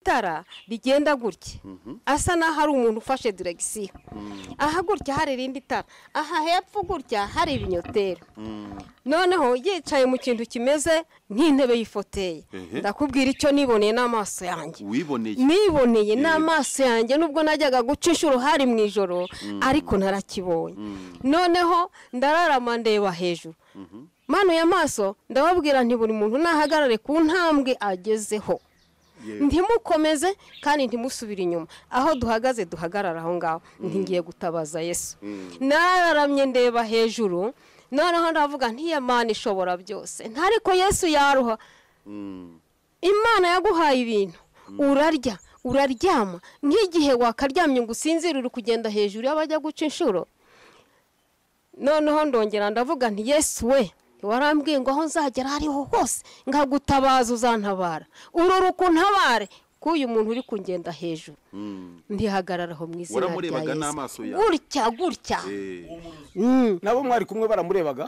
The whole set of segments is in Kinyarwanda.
tara rigenda gutya asa naho hari umuntu ufashe direction aha gutya hari irindi tara aha hepfo gutya hari ibinyoteri noneho yicaye mu kintu kimeze nk'intebe y'ifoteye ndakubwira icyo niboneye n'amaso yanjye niboneye n'amaso yanjye nubwo najyaga guca inshuro hari mu ijoro ariko narakibonye noneho ndararama ndeba hejuru manuye amaso ndababwira nti buri muntu nahagarare ku ntambwe agezeho ntimukomeze kandi ntimusubire inyuma aho duhagaze duhagarara aho ngaho ntingiye gutabaza Yesu nararamye ndeba hejuru noneho ndavuga ntiyamana ishobora byose ntariko Yesu yaruha Imana yaguhaye ibintu urarya uraryama nk'igihe wakaryamye ngo usinzirire kugenda hejuru y'abajya guca inshuro noneho ndongera ndavuga nti Yesu we warambwiye ngo aho nzagera hariho hose ngagutabaza uzantabara ururuka untabare k'uyu muntu uri kungenda hejuru ndihagararaho mu izina rya Yesu gutya nabo mwari kumwe baramurebaga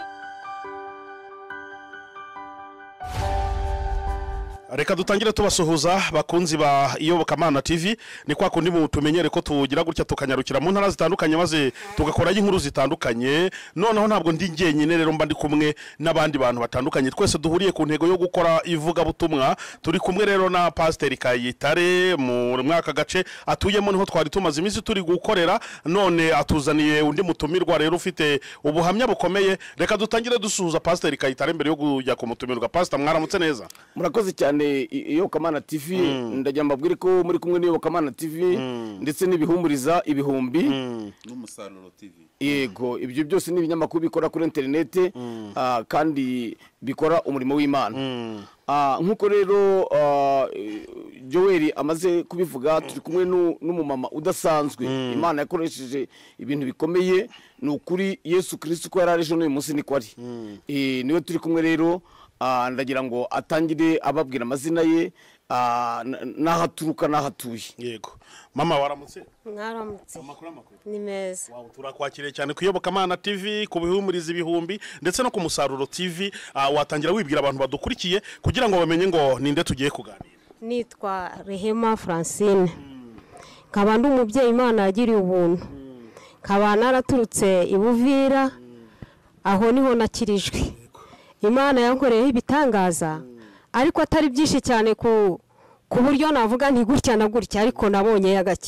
Reka dutangire tubasuhuza bakunzi ba Iyobokamana TV ni kwa kundi mu tumenyere ko tugira gutya tukanyarukira mu ntara zitandukanye maze tugakora inkuru zitandukanye noneho ntabwo ndi ngenyine rero mba ndi kumwe n'abandi bantu batandukanye twese duhuriye ku ntego yo gukora ivuga butumwa turi kumwe rero na Pastor Kayitare mu mwaka gace atuyemo niho twari tumaze iminsi turi gukorera none atuzaniye undi mutumirwa rero ufite ubuhamya bukomeye reka dutangire dusuhuza Pastor Kayitare mbere yo kujya kumutumirwa Pastor mwaramutse neza murakoze cyane Iyobokamana TV ndajya mbabwire ko muri kumwe n'Iyobokamana TV ndetse n'ibihumuriza ibihumbi n'umusaruro TV yego ibyo byose ni ibinyamakuru bikora kuri internet kandi bikora umurimo w'Imana nkuko rero Joel amaze kubivuga turi kumwe n'umumama udasanzwe Imana yakoresheje ibintu bikomeye n'ukuri Yesu Kristo ko yarareje n'uyu munsi ni kwari niwe turi kumwe rero ndagira ngo atangire ababwira amazina ye n'ahaturuka n'ahatuye yego mama waramutse mwaramutse amakuru ni meza turakwakiriye cyane ku Iyobokamana TV ku bihumuriza ibihumbi ndetse no ku musaruro TV watangira wibwira abantu badukurikiye kugira ngo bamenye ngo ninde tugiye kuganira nitwa Rehema Francine nkaba ndi umubyeyi Imana yagiriye ubuntu nkaba naraturutse ibuvira aho niho nakirijwe Imana yankoreyeho ibitangaza ariko atari byinshi cyane ku buryo navuga nti gutya na gutya ariko nabonye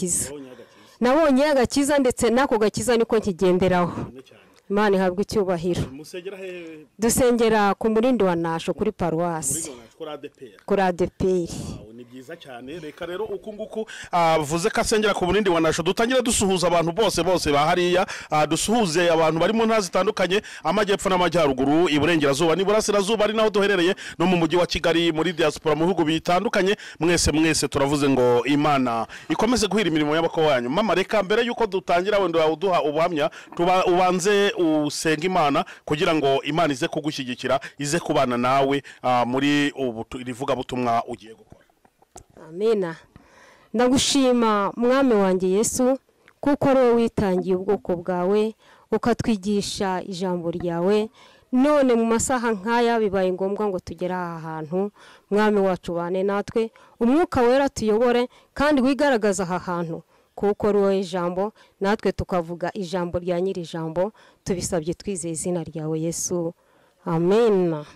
y'agakiza ndetse nako gakiza niko nkigenderaho Imana ihabwe icyubahiro dusengera ku murindi wa Nasho kuri paruwasi kuri ADPR ni byiza cyane reka rero uku nguku vuze kasengera ku murindi wa Nasho dutangire dusuhuza abantu bose bahariya dusuhuze abantu bari mu ntara zitandukanye amajyepfo n'amajyaruguru iburengerazuba n'iburasirazuba ari naho duherereye no mu mujyi wa Kigali muri diaspora mu bihugu bitandukanye mwese turavuze ngo Imana ikomeze guhira imirimo y'abako wanyu mama reka mbere yuko dutangira wenda uduha ubuhamya ubanze usenga Imana kugira ngo Imana ize kugushyigikira ize kubana nawe muri rivuga butumwa ugiye gukora Amina ndagushima mwami wanjye Yesu kuko ari wowe witangiye ubwoko bwawe ukatwigisha ijambo ryawe none mu masaha nk'aya bibaye ngombwa ngo tugere aha hantu mwami wacu bane natwe umwuka wera tuyobore kandi wigaragaza aha hantu kuko ari wowe ijambo natwe tukavuga ijambo rya nyiri ijambo tubisabye twizeye izina ryawe Yesu amen.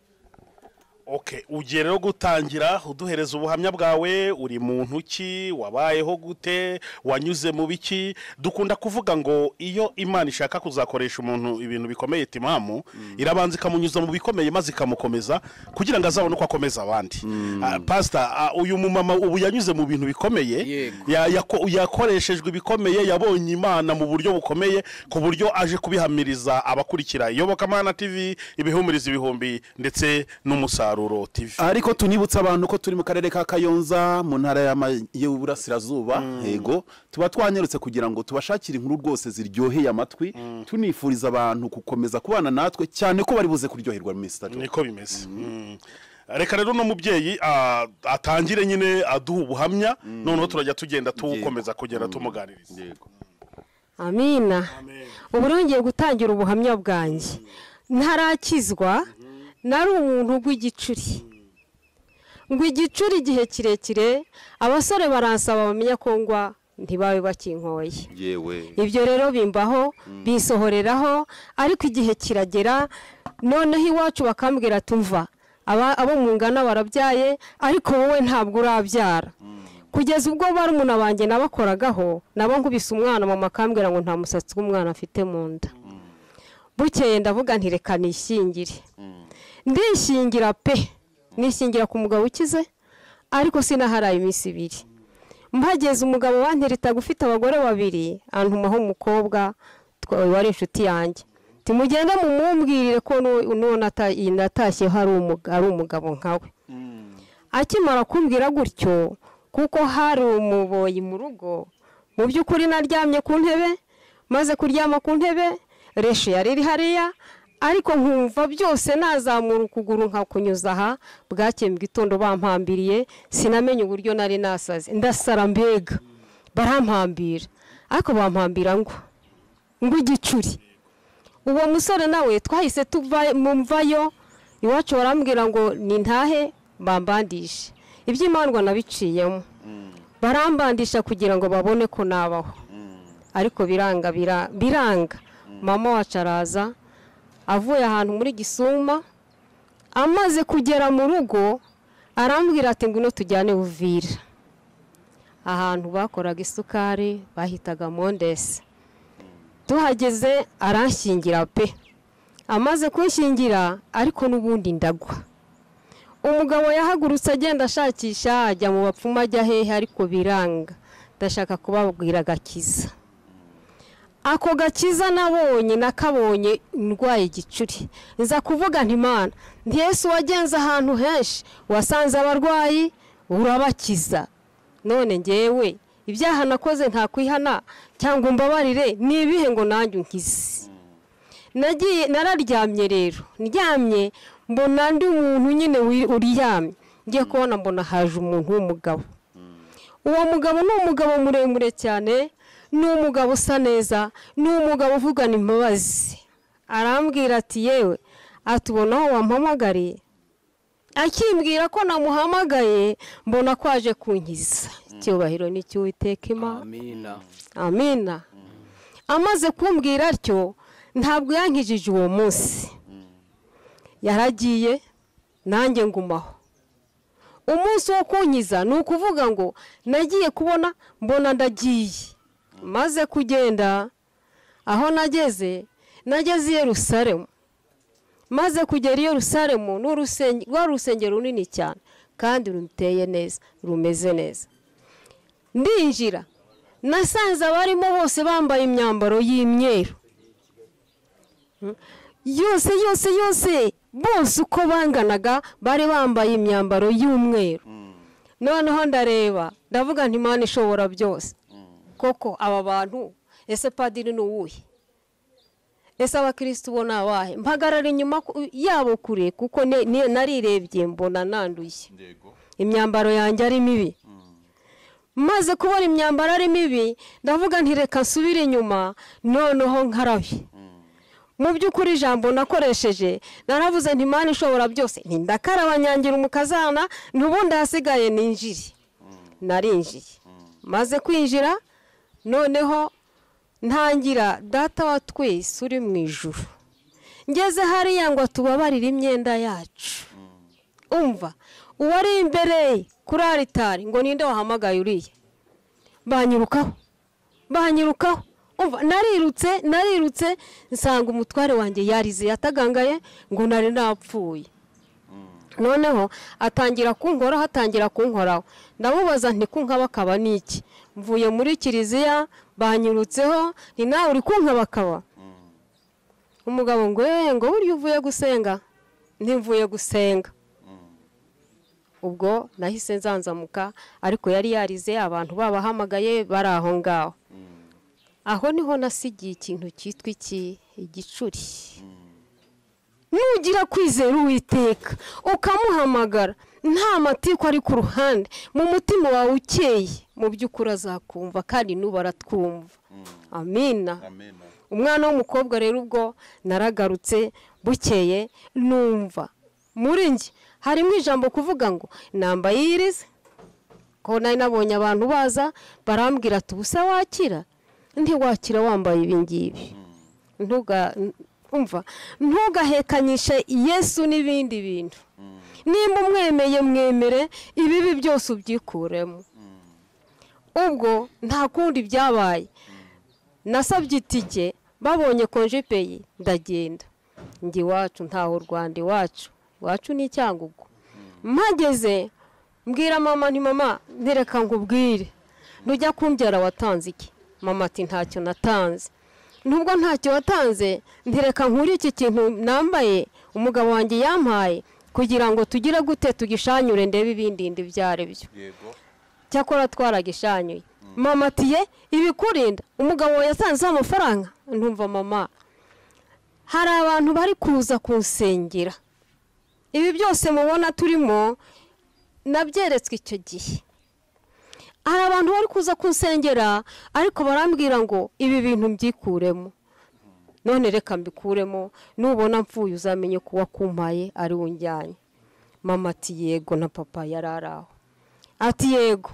Okay, ugiye rero gutangira uduhereza ubuhamya bwawe uri muntu ki wabayeho gute wanyuze mu biki dukunda kuvuga ngo iyo Imana ishaka kuzakoresha umuntu ibintu bikomeye timamu irabanza ikamunyuza mu bikomeye maze ikamukomeza kugira ngo azabone uko akomeza abandi Pastor uyu mumama ubu yanyuze mu bintu bikomeye yakoreshejwe bikomeye yabonye Imana mu buryo bukomeye ku buryo aje kubihamiriza abakurikira Iyobokamana TV ibihumuriza ibihumbi ndetse n'umusaruro TV. Ariko tunibutsa abantu ko turi mu karere ka Kayonza mu ntara y'Uburasirazuba yego tuba twanyarutse kugira ngo tubashakire inkuru rwose ziryoheye amatwi tunifuriza abantu gukomeza kubana natwe cyane ko bari buze kuryoherwa mu Mr. Niko bimeze reka rero no mubyeyi atangire nyine aduha ubuhamya noneho turajya tugenda tuwukomeza kugera tumuganiriza yego Amina ubu ngiye gutangira ubuhamya bwanjye ntarakizwa nari umuntu rw'igicuri ngo igicuri igihe kirekire abasore baransaba bamenya ko ngwa ntibabe bakinkoye yewe ibyo rero bimbaho bisohoreraho ariko igihe kiragera noneho iwacu bakambwira tumva abo mungana barabyaye ariko wowe ntabwo urabyara kugeza ubwo barumuna banjye nabakoragaho nabo nkubise umwana mama akambwira ngo nta musatsi w'umwana afite mu nda bukeye ndavuga nti reka nishyingire ndishingira pe nishingira ku mugabo ukize ariko sinaharaye iminsi 2 mpageze umugabo wantereta gufite abagore 2 antumaho umukobwa wari inshuti yanjye timugende mumumbwirire ko natashye hari umugabo nkawe akimara kumbwira gutyo kuko hari umuboyi mu rugo mu by'ukuri naryamye ku ntebe maze kuryama ku ntebe reshe yari iri hariya ariko nkumva byose nazamura ukuguru nkakunyuza aha bwakeye mu gitondo bampambiriye sinamenye uburyo nari nasaze ndasara mbega barampambira ariko bampambira ngo igicuri uwo musore nawe twahise tuva mumvayo iwacu barambwira ngo nintahe bambandishe iby'imandwa nabiciyemo barambandisha kugira ngo babone ko nabaho ariko biranga mama wacu araza avuye ahantu muri Gisuma amaze kugera mu rugo arambwira ati ngwino tujyane Uvira ahantu bakoraga isukari bahitaga Mondesi tuhageze aranshingira pe amaze kunshingira ariko n'ubundi ndagwa umugabo yahagurutse agenda ashakisha ajya mu bapfuma ajya hehe ariko biranga ndashaka kubabwira gakiza ako gakiza nabonye nakabonye ndwaye igicuri nza kuvuga nti Mana ndi Yesu wagenze ahantu henshi wasanze abarwayi urabakiza none ngewe ibyaha nakoze nta kwihana cyangwa mbabarire nibihe ngo nanjye unkize nararyamye rero ndyamye mbona ndi umuntu nyine uriyamye ngiye kubona mbona haje umuntu w'umugabo uwo mugabo ni umugabo muremure cyane ni umugabo usa neza ni umugabo uvugana imbabazi arambwira ati yewe atubona aho wampamagariye akimbwira ko namuhamagaye mbona ko aje kunkiza icyubahiro ni cy'Uwiteka Imana amina amaze kumbwira atyo ntabwo yankijije uwo munsi yaragiye nanjye ngumaho umunsi wo kunkiza ni ukuvuga ngo nagiye kubona mbona ndagiye maze kugenda aho nageze i Yerusalemu maze kugera i Yerusalemu n'urusengero runini cyane kandi ruteye neza rumeze neza ndinjira nasanze abarimo bose bambaye imyambaro y'imyeru yose bose uko banganaga bari bambaye imyambaro y'umweru noneho ndareba ndavuga nti Imana ishobora byose koko aba bantu ese padiri ni uwuhe ese abakristo bo nabahe mpagarara inyuma yabo kure kuko narirebye mbona nanduye imyambaro yanjye ari mibi maze kubona imyambaro ari mibi ndavuga nti reka nsubire inyuma noneho nkarabe mu by'ukuri ijambo nakoresheje naravuze nti Imana ishobora byose ndakaraba nyangira umukazana n'ubundi hasigaye ninjiri narinjiye maze kwinjira noneho ntangira data wa twese uri mu ijuru ngeze hariya ngo tubabarire imyenda yacu umva uwari imbere kuri aritari ngo ninde wahamagaye uriye banyurukaho umva narirutse nsanga umutware wanjye yarize yatagangaye ngo nari napfuye noneho atangira kunkoraho ndamubaza nti kunkabakaba niki mvuye muri kiliziya banyurutseho ni nawe uri kunkabakaba umugabo ngo burya uvuye gusenga ntimvuye gusenga ubwo nahise nzanzamuka ariko yari yarize abantu babahamagaye bari aho ngaho aho niho nasigiye ikintu cyitwa igicuri nugira kwizera Uwiteka ukamuhamagara nta matiko ari ku ruhande mu mutima wawe ukeye mu by'ukuri azakumva kandi nuba aratwumva amina umwana w'umukobwa rero ubwo naragarutse bukeye numva muri njye harimo ijambo kuvuga ngo nambaye irize ko nari nabonye abantu baza barambwira ati ubuse wakira ntiwakira wambaye ibi ngibi ntugahekanyishe Yesu n'ibindi bintu nimba umwemeye mwemere ibibi byose ubyikuremo ubwo nta kundi byabaye nasabye itike babonye konje peyi ndagenda ndi iwacu ntaho Rwanda iwacu ni Cyangugu mpageze mbwira mama nti mama ntereka nkubwire nujya kumbyara watanze iki mama ati ntacyo natanze nubwo ntacyo watanze ntereka nkuri iki kintu nambaye umugabo wanjye yampaye kugira ngo tugire gute tugishanyure ndebe ibindindi byare byo cyakora twaragishanyuye mama ati ye ibikurinda umugabo yasanze amafaranga ntumva mama hari abantu bari kuza kunsengera ibi byose mubona turimo nabyeretswe icyo gihe hari abantu bari kuza kunsengera ariko barambwira ngo ibi bintu mbyikuremo none reka mbikuremo nubona mfuye uzamenye ko wakumpaye ari unjyanye mama ati yego na papa yararaho ati yego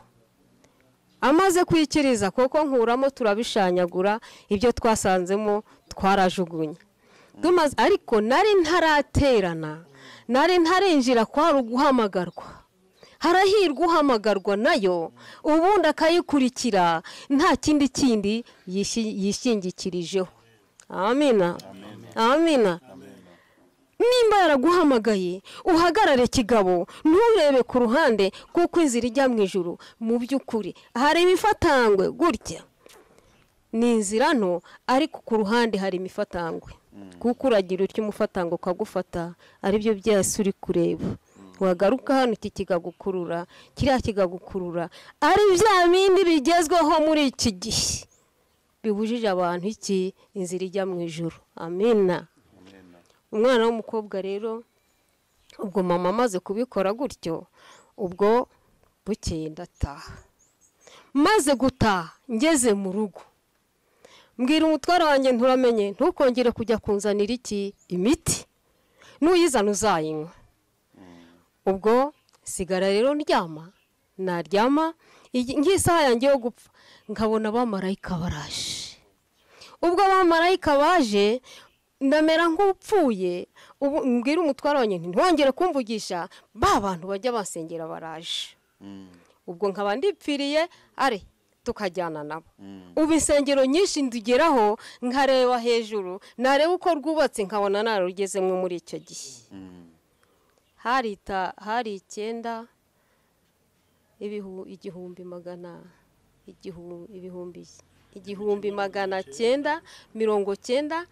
amaze kwikiriza koko nkuramo turabishanyagura ibyo twasanzemo twarajugunye ariko nari ntaraterana nari ntarinjira kwari uguhamagarwa harahirwa uhamagarwa nayo ubundi akayikurikira nta kindi yishingikirijeho amina amina nimba yaraguhamagaye uhagarare kigabo nturebe ku ruhande kuko inzira ijya mu ijuru mu by'ukuri hari imifatangwe gutya ni inzira nto ariko ku ruhande hari imifatangwe kuko uragira utyo umufatango ukagufata aribyo byose uri kureba wagaruka hano iki kigagukurura kiriya kigagukurura ari bya bindi bigezweho muri iki gihe bibujije abantu iki inzira ijya mu ijuru amina umwana w'umukobwa rero ubwo mama amaze kubikora gutyo ubwo bukeye ndataha maze gutaha ngeze mu rugo mbwira umutwaro wanjye nturamenye ntukongere kujya kunzanira iki imiti nuyizana uzayinywa ubwo sigara rero naryama nk'isaha yanjye yo gupfa nkabona abamarayika baraje ubwo abamarayika baje ndamera nk'upfuye mbwira umutwaro wanjye ntiwongere kumvugisha ba bantu bajya basengera baraje ubwo nkaba ndipfiriye tukajyana nabo ubu insengero nyinshi ndugeraho nkareba hejuru nareba uko rwubatse nkabona narugezemo muri icyo gihe hari 9 igihumbi magana 998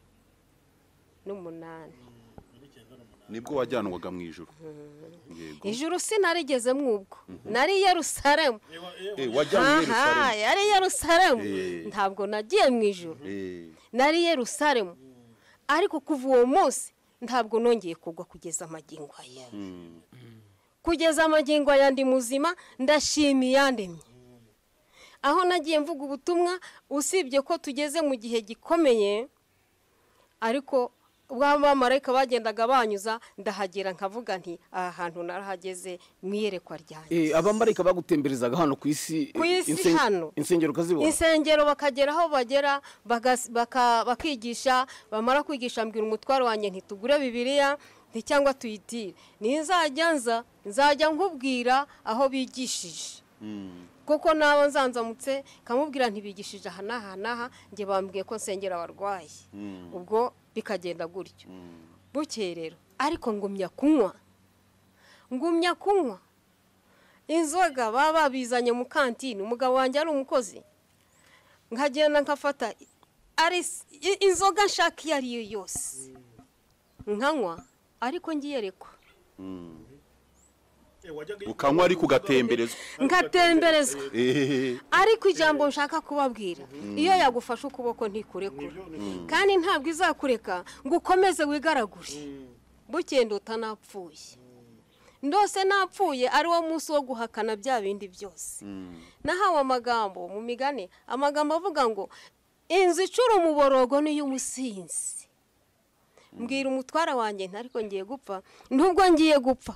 nibwo wajyanwaga mu ijuru ijuru sinarigezemo ubwo nari Yerusalemu yari Yerusalemu ntabwo nagiye mu ijuru nari Yerusalemu ariko kuva uwo munsi ntabwo nongeye kugwa kugeza amagingo aya kugeza amagingo aya ndi muzima ndashimiye yandemye aho nagiye mvuga ubutumwa usibye ko tugeze mu gihe gikomeye ariko abamarayika bagendaga banyuza ndahagera nkavuga nti aha hantu narahageze mwiyerekwa ryanjye abamarayika bagutemberezaga hano ku isi hano insengero ukazibona insengero bakagera aho bagera bakigisha bamara kwigisha mbwira umutwaro wanjye ntitugure Bibiliya cyangwa tuyitire nzajya nkubwira aho bigishije kuko nabo nzanzamutse kamubwira ntibigishije aha n'aha njye bambwiye ko nsengera abarwayi ubwo bikagenda gutyo bukeye rero ariko ngumya kunywa inzoga baba babizanye mu kantine umugabo wanjye ari umukozi nkagenda nkafata inzoga nshaka iyo ari yo yose nkanywa ariko ngiyerekwa ukanywa ariko ngatemberezwa ariko ijambo nshaka kubabwira iyo yagufashe ukuboko ntikurekura kandi ntabwo izakureka ngo ukomeze wigaragure bukeye utanapfuye ndose napfuye ari wo munsi wo guhakana bya bindi byose nahawe amagambo mu migani amagambo avuga ngo inzu icura umuborogo n'iy'umusinzi mbwira umutwara wanjye ariko ngiye gupfa nubwo ngiye gupfa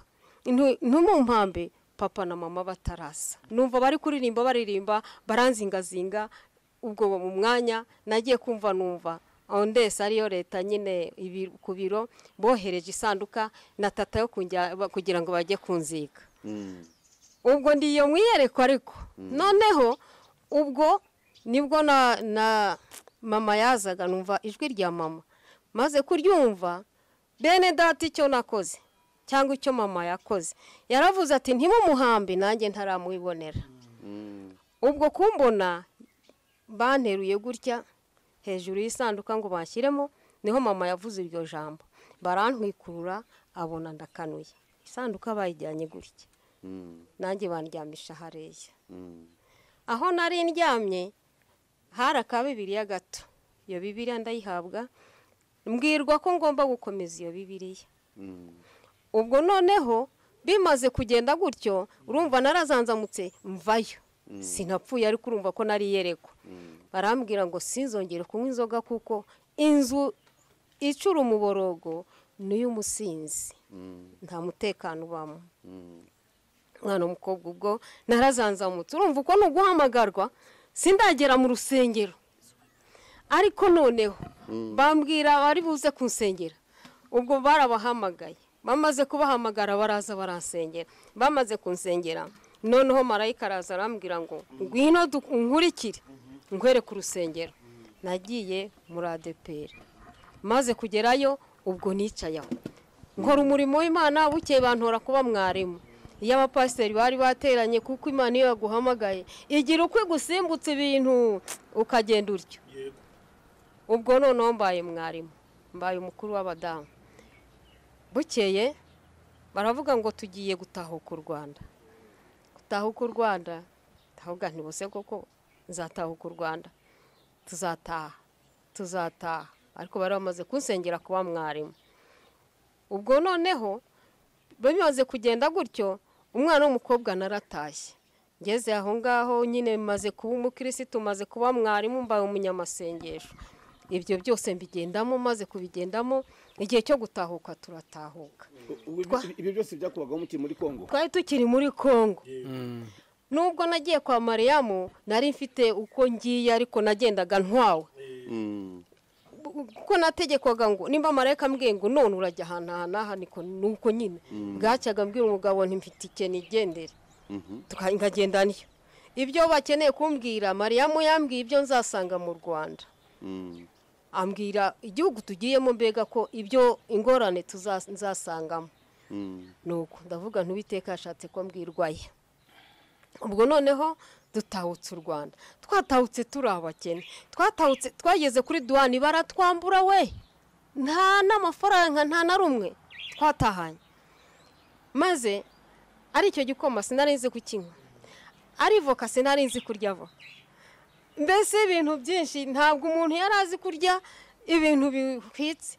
ntumumpambe papa na mama batarasa numva bari baririmba baranzingazinga ubwo mu mwanya nagiye kumva numva ondese ariyo leta nyine ku biro bohereje isanduka na tata yo kugira ngo bajye kunziga ubwo ndiyo mwiyerekwa ariko noneho ubwo nibwo na mama yazaga numva ijwi rya mama maze kuryumva bene data icyo nakoze cyangwa icyo mama yakoze yaravuze ati ntimumuhambe nanjye ntaramwibonera ubwo kumbona banteruye gutya hejuru y'isanduka ngo bashyiremo niho mama yavuze iryo jambo barantwikurura abona ndakanuye isanduka bayijyanye gutya nanjye bandyamisha hariya aho nari ndyamye hari akabibiriya gato iyo bibiriya ndayihabwa mbwirwa ko ngomba gukomeza iyo bibiriya ubwo noneho bimaze kugenda gutyo urumva narazanzamutse mvayo sinapfuye ariko urumva ko nari yerekwa barambwira ngo sinzongere kunywa inzoga kuko inzu icura umuborogo n'iy'umusinzi nta mutekano ubamo mwana w'umukobwa ubwo narazanzamutse urumva uko ni uguhamagarwa sindagera mu rusengero ariko noneho bambwira bari buze kunsengera ubwo barabahamagaye bamaze kubahamagara baraza baransengera bamaze kunsengera noneho marayika araza arambwira ngo ngwino nkurikire ngwere ku rusengero nagiye muri ADPR maze kugerayo ubwo nicayeho nkora umurimo w'Imana bukeye bantora kuba mwarimu iyo abapasiteri bari bateranye kuko Imana iyo yaguhamagaye igira uko gusimbutse ibintu ukagenda uryo ubwo noneho mbaye mwarimu mbaye umukuru w'abadamu bukeye baravuga ngo tugiye gutahuka u Rwanda gutahuka u Rwanda ndavuga nti bose koko nzatahuka u Rwanda tuzataha ariko bari bamaze kunsengera kuba mwarimu ubwo noneho bimaze kugenda gutyo umwana w'umukobwa naratashye ngeze aho ngaho nyine maze kuba umukirisitu maze kuba mwarimu mbaye umunyamasengesho ibyo byose mbigendamo maze kubigendamo igihe cyo gutahuka turatahuka ibyo byose byakubagaho mukiri muri Kongo twari tukiri muri Kongo nubwo nagiye kwa Mariyamu nari mfite uko ngiye ariko nagendaga ntwawe kuko nategekwaga ngo nimba marayika mbwiye ngo none urajya ahantu aha nuko nyine bwacyaga mbwira umugabo ntimfite ikintu igendere tukagenda niyo ibyo bakeneye kumbwira Mariyamu yambwiye ibyo nzasanga mu Rwanda ambwira igihugu tugiyemo mbega ko ibyo ingorane nzasangamo nuko ndavuga ntubiteka ashatse ko mbwirwaye ubwo noneho dutahutse u Rwanda twatahutse turi abakene twatahutse twageze kuri duwani baratwambura we nta n'amafaranga nta na rumwe twatahanye maze ari icyo gikoma sinari nzi kukinywa ari voka sinari nzi kurya voka mbese ibintu byinshi ntabwo umuntu yari azi kurya ibintu bihwitse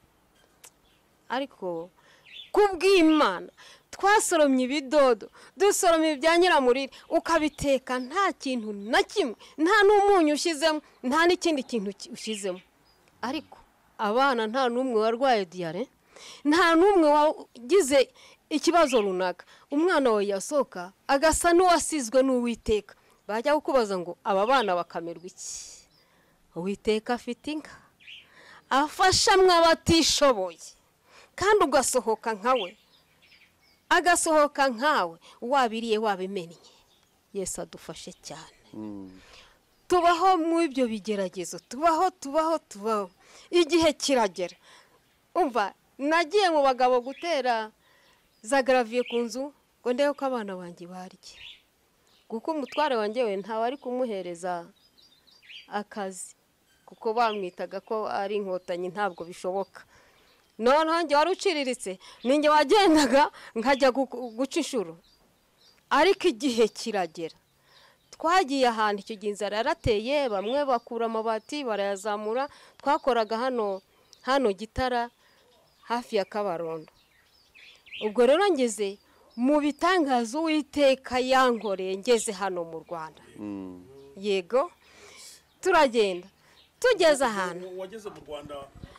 ariko kubw'Imana twasoromye ibidodo dusoromye ibya nyiramurire ukabiteka nta kintu na kimwe nta n'umunyu ushyizemo nta n'ikindi kintu ushyizemo ariko abana nta n'umwe warwaye diyare nta n'umwe wagize ikibazo runaka umwana we yasohoka agasa n'uwasizwe n'Uwiteka bajya kukubaza ngo aba bana bakamerwa iki Uwiteka afite inka afasha mwabatishoboye kandi ugasohoka nkawe agasohoka nkawe wabiriye wabimennye Yesu adufashe cyane tubaho mu ibyo bigeragezo tubaho igihe kiragera umva nagiye mu bagabo gutera za gravier ku nzu ngo ndebe ko abana banjye barye kuko umutware wanjye we ntawe ari kumuhereza akazi kuko bamwitaga ko ari inkotanyi ntabwo bishoboka noneho njye wari uciriritse ninjye wagendaga nkajya guca inshuro ariko igihe kiragera twagiye ahantu icyo gihe inzara yarateye bamwe bakura amabati barayazamura twakoraga hano Gitara hafi ya Kabarondo ubwo rero ngeze mu bitangazo Uwiteka yankoreye ngeze hano mu Rwanda yego turagenda tugeze ahantu wageze mu Rwanda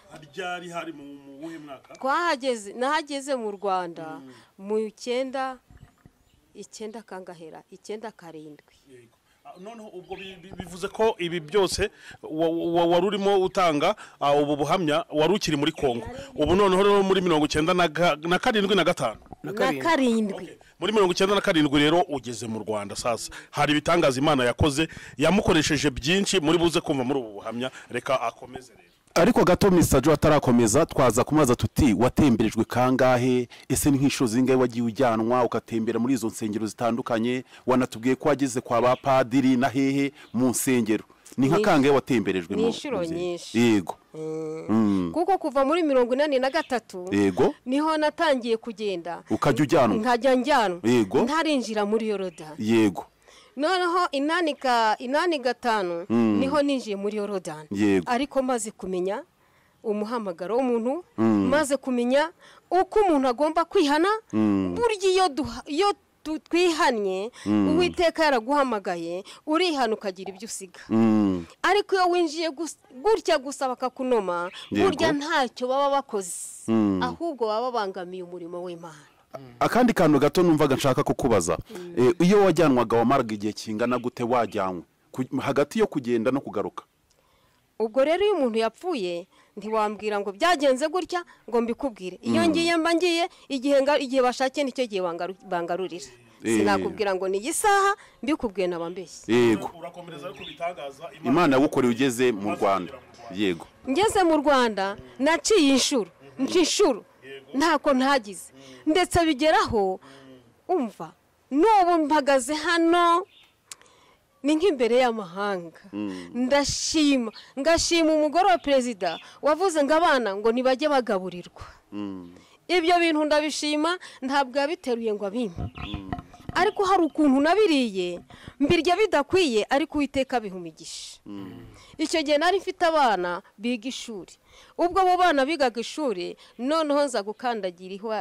ryari hari mu wuhe mwaka? nahageze mu Rwanda mu 9 kangahera 9 karindwi. Noneho ubwo bivuze ko ibi byose wari urimo utanga ubu buhamya wari ukiri muri Kongo. Ubu noneho rero muri 97 na karindwi muri 97 rero ugeze mu Rwanda. Sasa hari ibitangaza Imana yakoze yamukoresheje byinshi muri buze kumva muri ubu buhamya. Reka akomeze rero. Ariko gato Mr. Joe atarakomeza twaza kumaza tuti watemberejwe kangahe, ese ni nk'inshuro zingahe wagiye ujyanwa ukatembera muri izo nsengero zitandukanye, wanatubwiye ko wageze kwa ba padiri na hehe mu nsengero, ni nka kangahe watemberejwe mu inshuro nyinshi? Yego. Kuko kuva muri 83 yego niho natangiye kugenda ukajya ujyanwa nkajya njyanwa yego ntarinjira muri Yorodani. Yego. Noneho 85 niho ninjiye muri Yorodani. Ariko maze kumenya umuhamagaro w'umuntu, maze kumenya uko umuntu agomba kwihana, burya iyo twihanye Uwiteka yaraguhamagaye urihana ukagira ibyo usiga. Ariko iyo winjiye gutya gusa bakakunoma, burya ntacyo baba bakoze, ahubwo baba bangamiye umurimo w'Imana. Akandi kantu gato numvaga nshaka kukubaza, iyo wajyanwaga wamaraga igihe kingana gute wajyanwe hagati yo kugenda no kugaruka? Ubwo rero iyo umuntu yapfuye ntiwambwira ngo byagenze gutya ngo mbikubwire. Iyo ngiye mba ngiye igihe bashakiye nicyo gihe bangarurira. Sinakubwira ngo ni igisaha mbikubwiye nabambeshye. Yego. Urakomereza ariko bitangaza Imana yagukoreye ugeze mu Rwanda. Yego. Ngeze mu Rwanda naciye inshuro ntako ntagize, ndetse bigeraho umva n'ubu mpagaze hano ni nk'imbere y'amahanga. ngashima umugore wa perezida wavuze ngo abana ngo nibajye bagaburirwa. Ibyo bintu ndabishima, ntabwo yabiteruye ngo abimpe, ariko hari ukuntu nabiriye mbirya bidakwiye, ariko Uwiteka bihumigisha. Icyo gihe nari mfite abana biga ishuri, ubwo abo bana bigaga ishuri noneho nza gukandagira ihwa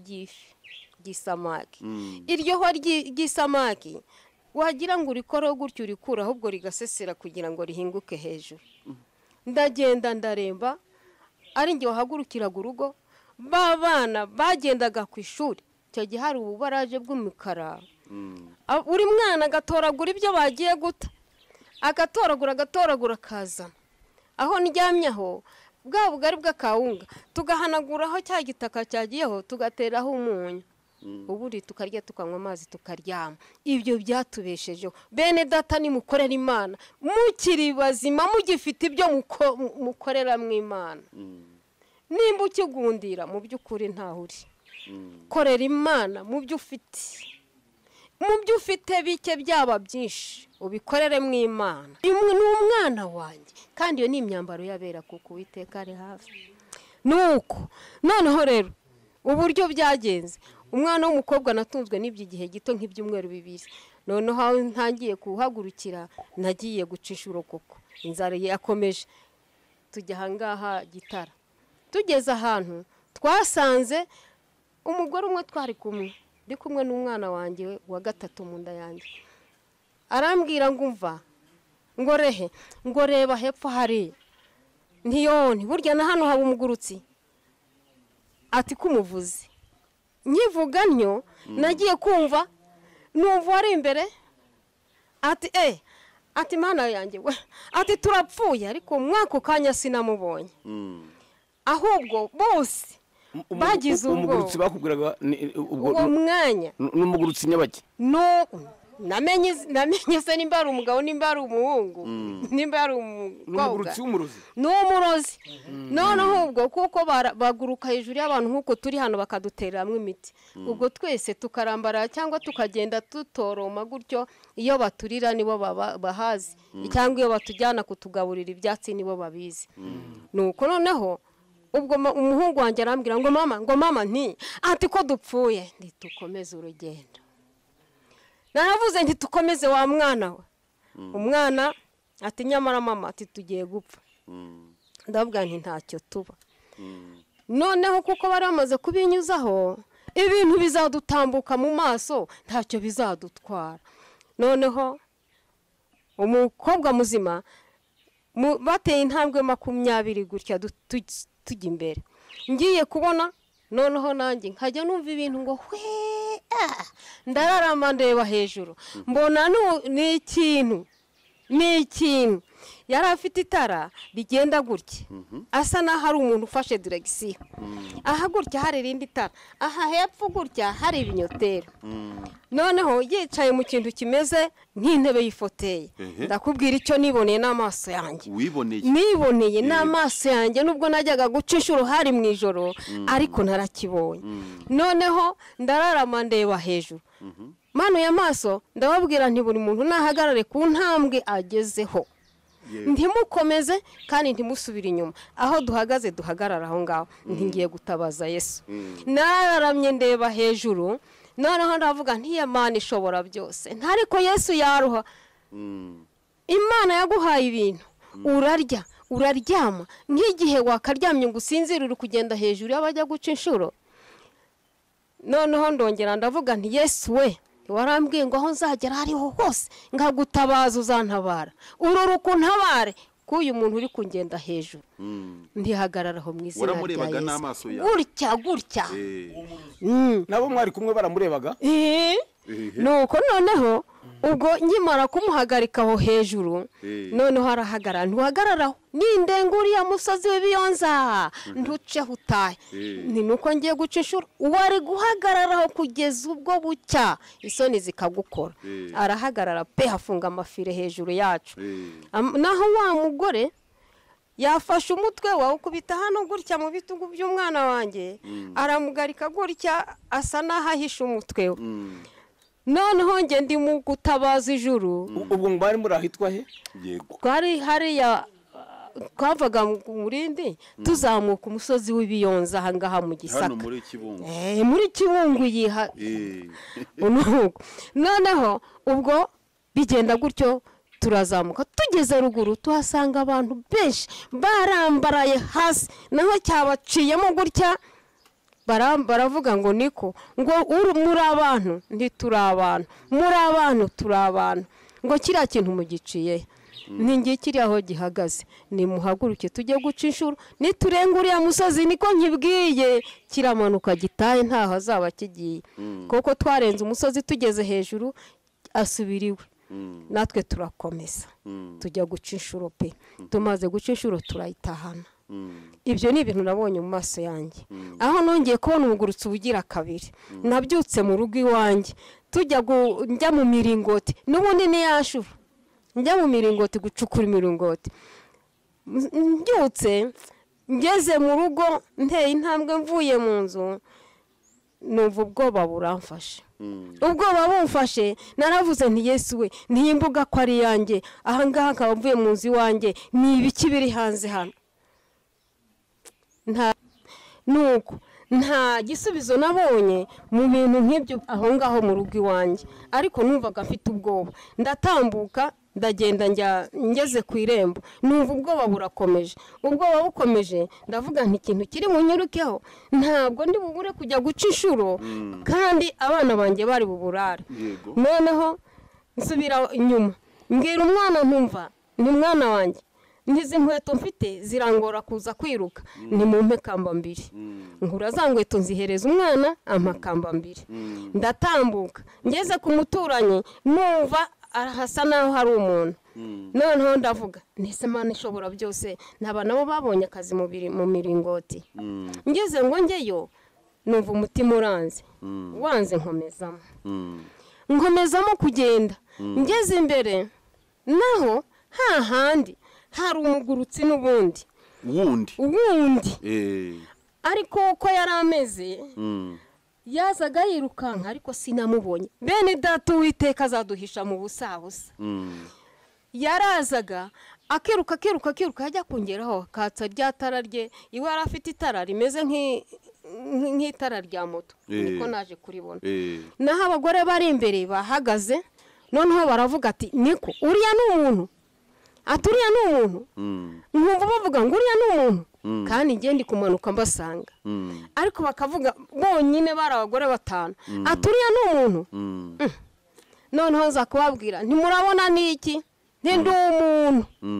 ry'isamaki. Iryo hwa ry'isamaki wagira ngo urikoreho gutyo urikura, ahubwo rigasesera kugira ngo rihinguke hejuru. Ndagenda ndaremba, ari njye wahagurukiraga urugo. Ba bana bagendaga ku ishuri, icyo gihe hari ububaraje bw'umukara, buri mwana agatoragura ibyo bagiye guta, agatoragura akaza aho ndyamyeho bwa bugari bw'akawunga, tugahanaguraho cya gitaka cyagiyeho tugateraho umunyu, ubundi tukarya tukanywa amazi tukaryama. Ibyo byatubeshejeho. Bene data nimukorera Imana mukiri bazima, mugifite ibyo mukorera mu Imana. Nimba ukigundira mu by'ukuri ntaho uri, korera Imana mu byo ufite bike byaba byinshi ubikorere mu Imana. Ni umwana wanjye kandi iyo ni imyambaro y'abera kuko Uwiteka ari hafi. Nuko noneho rero uburyo byagenze, umwana w'umukobwa natunzwe n'iby'igihe gito nk'ibyumweru 2. Noneho ntangiye kuhagurukira nagiye guca inshuro koko, inzara yakomeje. Tujya ahangaha Gitara, tugeze ahantu twasanze umugore umwe twari kumwe, ndi kumwe n'umwana wanjye wa 3 mu nda yanjye. Arambwira ngo umva ngo rehe ngo reba hepfo hari ntiyoni, burya na hano haba umugurutsi. Ati kumuvuze nyivuga ntyo nagiye kumva numva ari imbere. Ati ati mana yanjye we, ati turapfuye, ariko mwako kanya sinamubonye. Ahubwo bose bagize umugurutsi bakubwiraga ubwo mwanya n'umugurutsi nyabaki. No namenye se nimba ari umugabo nimba ari umuhungu nimba ari umukobwa n'umurozi. Noneho ubwo kuko baguruka hejuru y'abantu nk'uko turi hano bakadutereramo imiti, ubwo twese tukarambara cyangwa tukagenda tutoroma gutyo. Iyo baturira nibo bahazi, cyangwa iyo batujyana kutugaburira ibyatsi nibo babizi. Nuko noneho ubwo umuhungu wanjye arambwira ngo mama ati ko dupfuye ntitukomeze urugendo. Naravuze nti tukomeze wa mwana we. Umwana ati nyamara mama ati tugiye gupfa. Ndavuga nti ntacyo tuba. Noneho kuko bari bamaze kubinyuzaho, ibintu bizadutambuka mu maso ntacyo bizadutwara. Noneho umukobwa muzima bateye intambwe 20 gutya tujya imbere ngiye kubona noneho nanjye nkajya numva ibintu ngo hwe ndararama ndeba hejuru mbona ni ikintu yari afite itara rigenda gutya asa naho hari umuntu ufashe diregisiyo aha gutya hari irindi tara aha hepfo gutya hari ibinyoteri noneho yicaye mu kintu kimeze nk'intebe y'ifoteye ndakubwira icyo niboneye n'amaso yanjye niboneye n'amaso yanjye nubwo najyaga guca inshuro hari mu ijoro ariko narakibonye noneho ndararama ndeba hejuru manuye amaso ndababwira nti buri muntu nahagarare ku ntambwe agezeho ntimukomeze kandi ntimusubire inyuma aho duhagaze duhagarara aho ngaho ntingiye gutabaza Yesu nararamye ndeba hejuru noneho ndavuga ntiyamana ishobora byose ntariko Yesu yaruha Imana yaguhaye ibintu urarya uraryama nk'igihe wakaryamye ngo usinzire uri kugenda hejuru y'abajya guca inshuro noneho ndongera ndavuga nti Yesu we warambwiye ngo aho nzagera hariho hose ngagutabaza uzantabara ururuka untabare k'uyu muntu uri kungenda hejuru ndihagararaho mu izina rya Yesu gutya nabo mwari kumwe baramurebaga nuko noneho ubwo nkimara kumuhagarika aho hejuru noneho arahagarara ntuhagararaho n'indenguriya musozi w'ibiyonza ntuceho utahe ni nuko ngiye guca inshuro wari guhagararaho kugeza ubwo bucya isoni zikagukora arahagarara pe hafunga amafire hejuru yacu naho wa mugore yafashe umutwe wawe ukubita hano gutya mu bitugu by'umwana wanjye aramugarika gutya asa n'aho ahishe umutwe we noneho nge ndi mu gutabaza ijuru ubwo mwari muri ahitwa he twari hariya twavaga murindi tuzamuka umusozi w'ibiyonza aha ngaha mu Gisaka muri Kibungo yiha noneho ubwo bigenda gutyo turazamuka tugeze ruguru tuhasanga abantu benshi barambaraye hasi naho cyabaciyemo gutya baravuga ngo niko ngo muri abantu ntituri abantu muri abantu turi abantu ngo kiriya kintu mugiciye ningiye kiri aho gihagaze nimuhaguruke tujye guca inshuro niturenga uriya musozi niko nkibwiye kiramanuka gitaye ntaho azaba kigiye kuko twarenze umusozi tugeze hejuru asubiriwe natwe turakomeza tujya guca inshuro pe tumaze guca inshuro turayitahana ibyo ni ibintu nabonye mu maso yanjye aho nongeye kubona umugurutse ubugira kabiri nabyutse mu rugo iwanjye njya mu miringoti n'ubundi niyashura njya mu miringoti gucukura imiringoti mbyutse ngeze mu rugo nteye intambwe mvuye mu nzu numva ubwoba buramfashe ubwoba bumfashe naravuze nti Yesu we ntiyimbuga ko ari yanjye aha ngaha nkaba mvuye mu nzu iwanjye ni ibiki biri hanze hano nta gisubizo nabonye mu bintu nk'ibyo aho ngaho mu rugo iwanjye ariko numvaga afite ubwoba ndatambuka ndagenda ngeze ku irembo numva ubwoba burakomeje ubwoba bukomeje ndavuga nti ikintu kiri mu nyirukeho ntabwo ndi bubure kujya guca inshuro kandi abana banjye bari buburare noneho nsubira inyuma mbwira umwana ntumva ni umwana wanjye n'izi nkweto mfite zirangora kuza kwiruka ni mu mpekamba mbiri nkura za nkweto nzihereza umwana amakamba mbiri ndatambuka ngeze ku muturanyi numva arahasa naho hari umuntu noneho ndavuga nese Imana ishobora byose naba nabo babonye akazi mu miringoti ngeze ngo ngeyo numva umutima uranze wanze nkomezamo kugenda ngeze imbere naho hahandi hari umugurutsi n'ubundi wundi ariko uko yari ameze yazaga yirukanka ariko sinamubonye bene data Uwiteka azaduhisha mu busabusa yarazaga akiruka ajya kongeraho katsa rya tara rye iwe yari afite itara rimeze nk'itara rya moto niko naje kuribona naho abagore bari imbere bahagaze noneho baravuga ati niko uriya ni umuntu aturiya ni umuntu nkumva bavuga ngo uriya ni umuntu kandi ngende kumanuka mbasanga ariko bakavuga bonyine bari abagore 5 aturiya ni umuntu noneho nza kubabwira ntimurabona niki ndi umuntu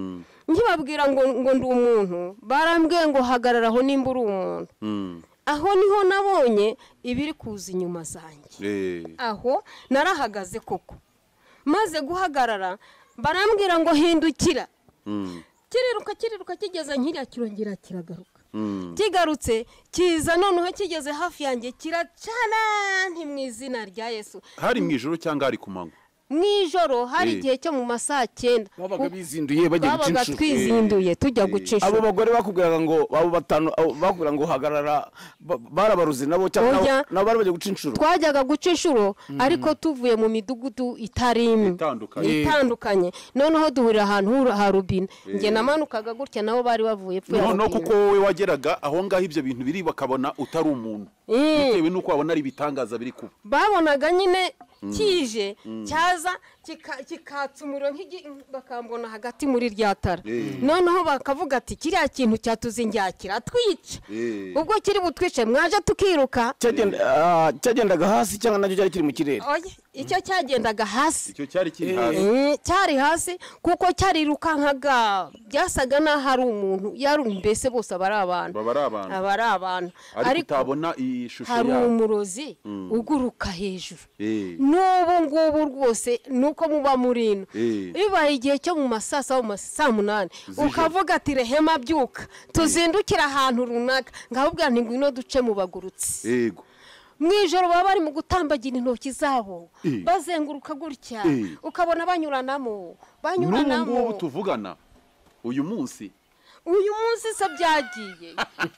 nkibabwira ngo ndi umuntu barambwiye ngo hagarara aho nimba uri umuntu aho niho nabonye ibiri kuza inyuma zanjye aho narahagaze koko maze guhagarara barambwira ngo hindukira kiriruka kigeze nkiriya kirongera kiragaruka kigarutse kiza noneho kigeze hafi yanjye kiracana nti mu izina rya Yesu. Hari mu ijoro cyangwa ari ku manywa? Mu ijoro hari igihe cyo mu masaha 9 babaga bizinduye bagiye guca babaga twizinduye tujya guca inshuro. Abo bagore bakubwiraga ngo abo batanu bakubwira ngo hagarara barabaruzi nabo cyangwa nabo bari bagiye guca inshuro. Twajyaga guca inshuro ariko tuvuye mu midugudu itandukanye noneho duhurira ahantu ha rubine nge namanukaga gutya nabo bari bavuye pfu ya no kuko wowe wageraga aho ngaho ibyo bintu biri bakabona utari umuntu bitewe nuko babona ari bitangaza biri kuba babonaga nyine kije cyaza kikatsa umuriro bakambona hagati muri rya tara noneho bakavuga ati kiriya kintu cyatuzingira kiratwica ubwo kiri butwice mwaje tukiruka cyagendaga hasi cyangwa nacyo cyari kiri mu kirere. Icyo cyagendaga hasi icyo cyari kiri hasi cyari hasi kuko cyarirukankaga byasaga naho hari umuntu mbese bose abari abantu ariko utabona ishusho hari umurozi uguruka hejuru n'ubu ngubu rwose nuko muba muri ino bibaye igihe cyo mu masasa mu saa 8 ukavuga ati rehema byuka tuzindukira ahantu runaka ngahubwa nti ngwino duce mu bagurutsi yego mwijoro baba bari mu gutambagira intoki zabo bazenguruka gutya ukabona banyuranamo n'ubu tuvugana uyu munsi se byagiye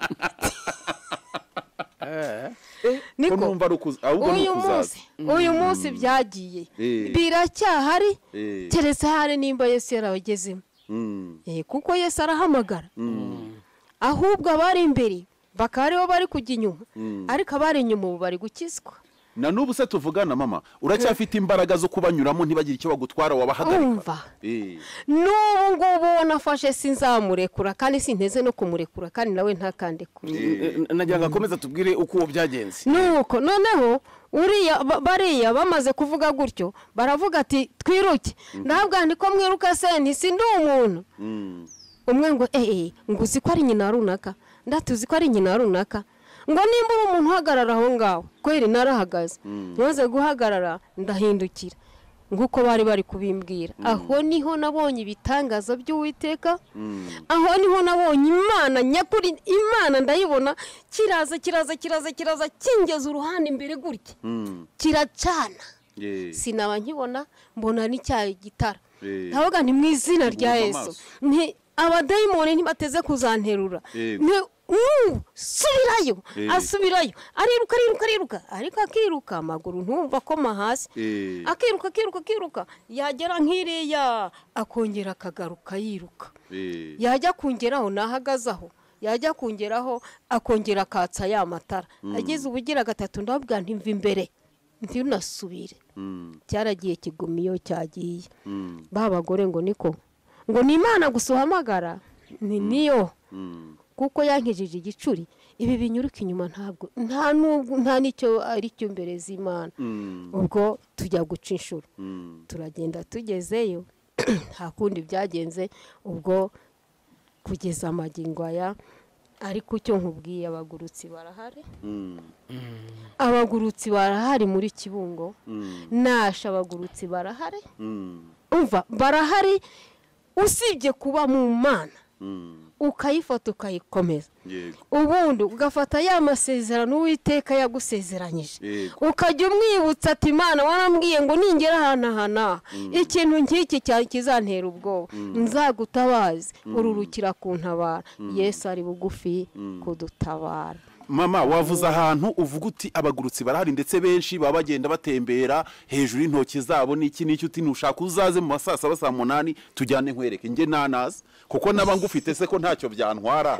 niko uyu munsi byagiye biracyahari keretse hari nimba Yesu yarabagezemo kuko Yesu arahamagara ahubwo abari imbere bakariho bari kujya inyuma ariko abari inyuma ubu bari gukizwa. Na nubu se tuvugana mama uracyafite imbaraga zo kubanyuramo ntibagire icyo bagutwara wabahagarika n'ubu ngubu nafashe sinzamurekura kandi sinteze no kumurekura kandi nawe ntakandekura. Nagira ngo akomeza tubwire uko uwo byagenze nuko noneho bariya bamaze kuvuga gutyo baravuga ati twiruke ndabwa ndiko mwiruka se ntisi ndi umuntu umwe ngo ngo uzi ko ari nyina runaka ndatuzi ko ari nyina runaka ngo nimba umuntu uhagarara aho ngaho kweri narahagaze nyoze guhagarara ndahindukira nguko bari kubimbwira aho niho nabonye ibitangaza by'Uwiteka aho niho nabonye Imana nyakuri Imana ndayibona kiraza kingeza uruhande imbere gutya kiracana sinaba nkibona mbona n'icyayi gitara ndavuga nti mu izina rya Yesu nti abadayimoni ntibateze kuzanterura subirayo asubirayo ariruka ariko akiruka amaguru ntumva ko mahasi akiruka yagera nk'iriya akongera akagaruka yiruka yajya kungeraho nahagazaho yajya kungeraho akongera akatsa ya matara ageze ubugira gatatu ndabwira nti mva imbere ntinasubire cyaragiye kigumiyo cyagiye babagore ngo niko ngo ni Imana gusuhamagara ni niyo kuko yankijije igicuri ibi binyuruka inyuma nta nicyo ari cyo mbere z'Imana ubwo tujya guca inshuro turagenda tugezeyo nta kundi byagenze ubwo kugeza amagingo aya ariko icyo nkubwiye abagurutsi barahari muri Kibungo nasha abagurutsi barahari umva barahari usibye kuba mu Mana ukayifata ukayikomeza ubundi ugafata ya masezerano Uwiteka yagusezeranyije ukajya umwibutsa ati Imana warambwiye ngo ningera ahantu ikintu nk'iki cyane kizantera ubwoba nzagutabaze ururukira kuntabara Yesu ari bugufi kudutabara. Mama wavuze ahantu uvuga uti abagurutsi barahari ndetse benshi baba bagenda batembera hejuru y'intoki zabo n'iki uti nushaka uzaze mu masasa 8 tujyane nkwereke nge nanaza kuko naba ngufite se ko ntacyo byantwara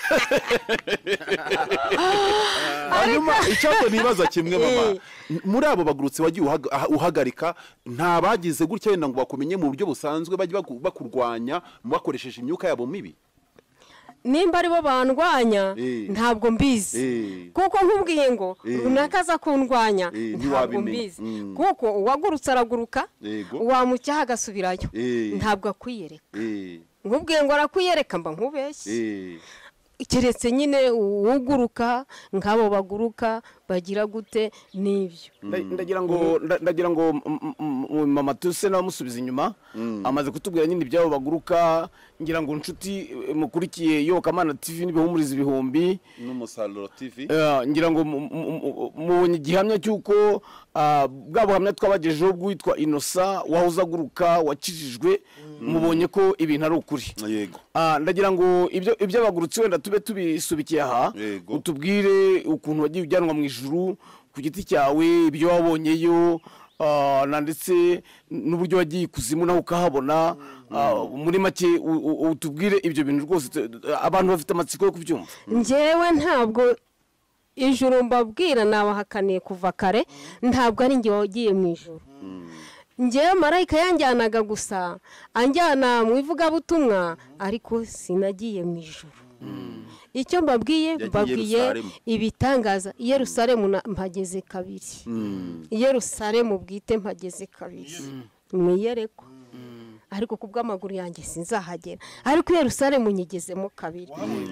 hanyuma icyo nibaza kimwe mama muri abo bagurutsi wagiye uhagarika nta bagize gutya wenda ngo bakumenye mu buryo busanzwe bajye bakurwanya bakoresheje imyuka yabo mibi nimba ari bo bandwanya ntabwo mbizi kuko nkubwiye ngo runaka aza kundwanya ntabwo mbizi kuko uwagurutse araguruka wamucyaha agasubirayo ntabwo akwiyereka nkubwiye ngo arakwiyereka mba nkubeshye keretse nyine uguruka nk'abo baguruka bagira gute n'ibyo ndagira ngo mama tuse nawe amusubiza inyuma amaze kutubwira nyine ibyabo baguruka ngira ngo inshuti mukurikiye Yobokamana TV n'ibihumuriza ibihumbi n'Umusaruro TV ngira ngo mubonye igihamya cy'uko bwa buhamya twabagejeho bwitwa Innocent wahoze aguruka wakijijwe mubonye ko ibintu ari ukuri yego ndagira ngo ibyo bagurutse wenda tube tubisubikiye aha utubwire ukuntu wagiye ujyanwa mu ijuru ku giti cyawe ibyo wabonyeyo ndetse n'uburyo wagiye ikuzimu nawe ukahabona muri make utubwire ibyo bintu rwose abantu bafite amatsiko yo kubyumva njyewe ntabwo ijuru mbabwira nabahakaniye kuva kare ntabwo ari njye wagiye mu ijuru njyewe marayika yanjyanaga gusa anjyana mu ivugabutumwa ariko sinagiye mu ijuru icyo mbabwiye ibitangaza i Yerusalemu mpageze kabiri i Yerusalemu bwite mpageze kabiri mu iyerekwa ariko ku bw'amaguru yanjye sinzahagera ariko i Yerusalemu nyigezemo kabiri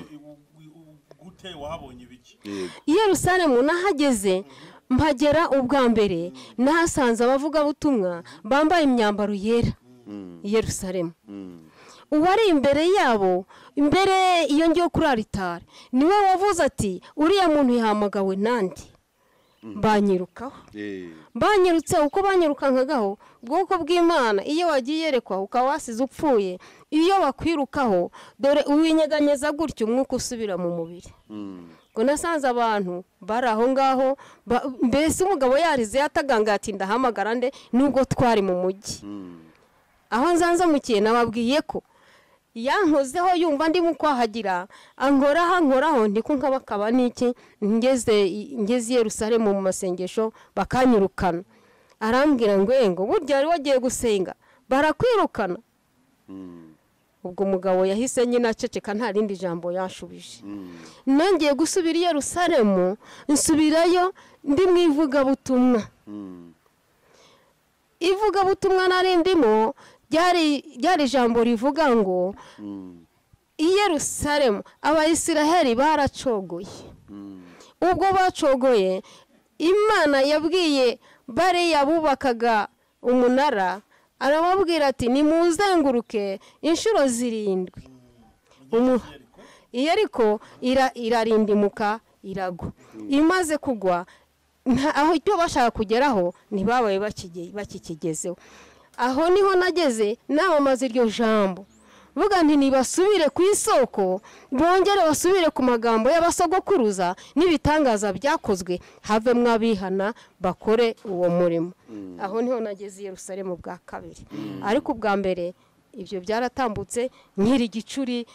i Yerusalemu nahageze mpagera ubwa mbere nahasanze abavugabutumwa bambaye imyambaro yera i Yerusalemu uwari imbere yabo imbere iyo ngiyo kuri aritari niwe wavuze ati uriya muntu yahamagawe nandi banyirutse uko banyirukankagaho ubwoko bw'Imana iyo wagiye yerekwa ukaba wasize upfuye iyo bakwirukaho dore uwinyeganyeza gutyo umwuka usubira mu mubiri ngo nasanze abantu bari aho ngaho mbese umugabo yarize yatagangaye ati ndahamagara nde nubwo twari mu mujyi aho nzanzamukiye nababwiye ko yankozeho yumva ndimo kwahagira ankoraho ndikunkaba kaba niki ngeze i Yerusalemu mu masengesho bakanyirukana arambwira ngo burya ari wagiye gusenga barakwirukana ubwo umugabo yahise nyine aceceka nta rindi jambo yashubije nongeye gusubira i Yerusalemu nsubirayo ndi mu ivugabutumwa nari ndimo ryari ijambo rivuga ngo i Yerusalemu abayisiraheli baracogoye ubwo bacogoye Imana yabwiye bariya bubakaga umunara arababwira ati nimuzenguruke inshuro 7 ariko irarindimuka iragwa imaze kugwa aho icyo bashaka kugeraho ntibabaye bakikigezeho aho niho nageze namamaza iryo jambo vuga nti nibasubire ku isoko bongere basubire ku magambo y'abasogokuruza n'ibitangaza byakozwe have mwabihana bakore uwo murimo aho niho nageze i Yerusalemu bwa kabiri ariko ubwa mbere ibyo byaratambutse nkiri gicuri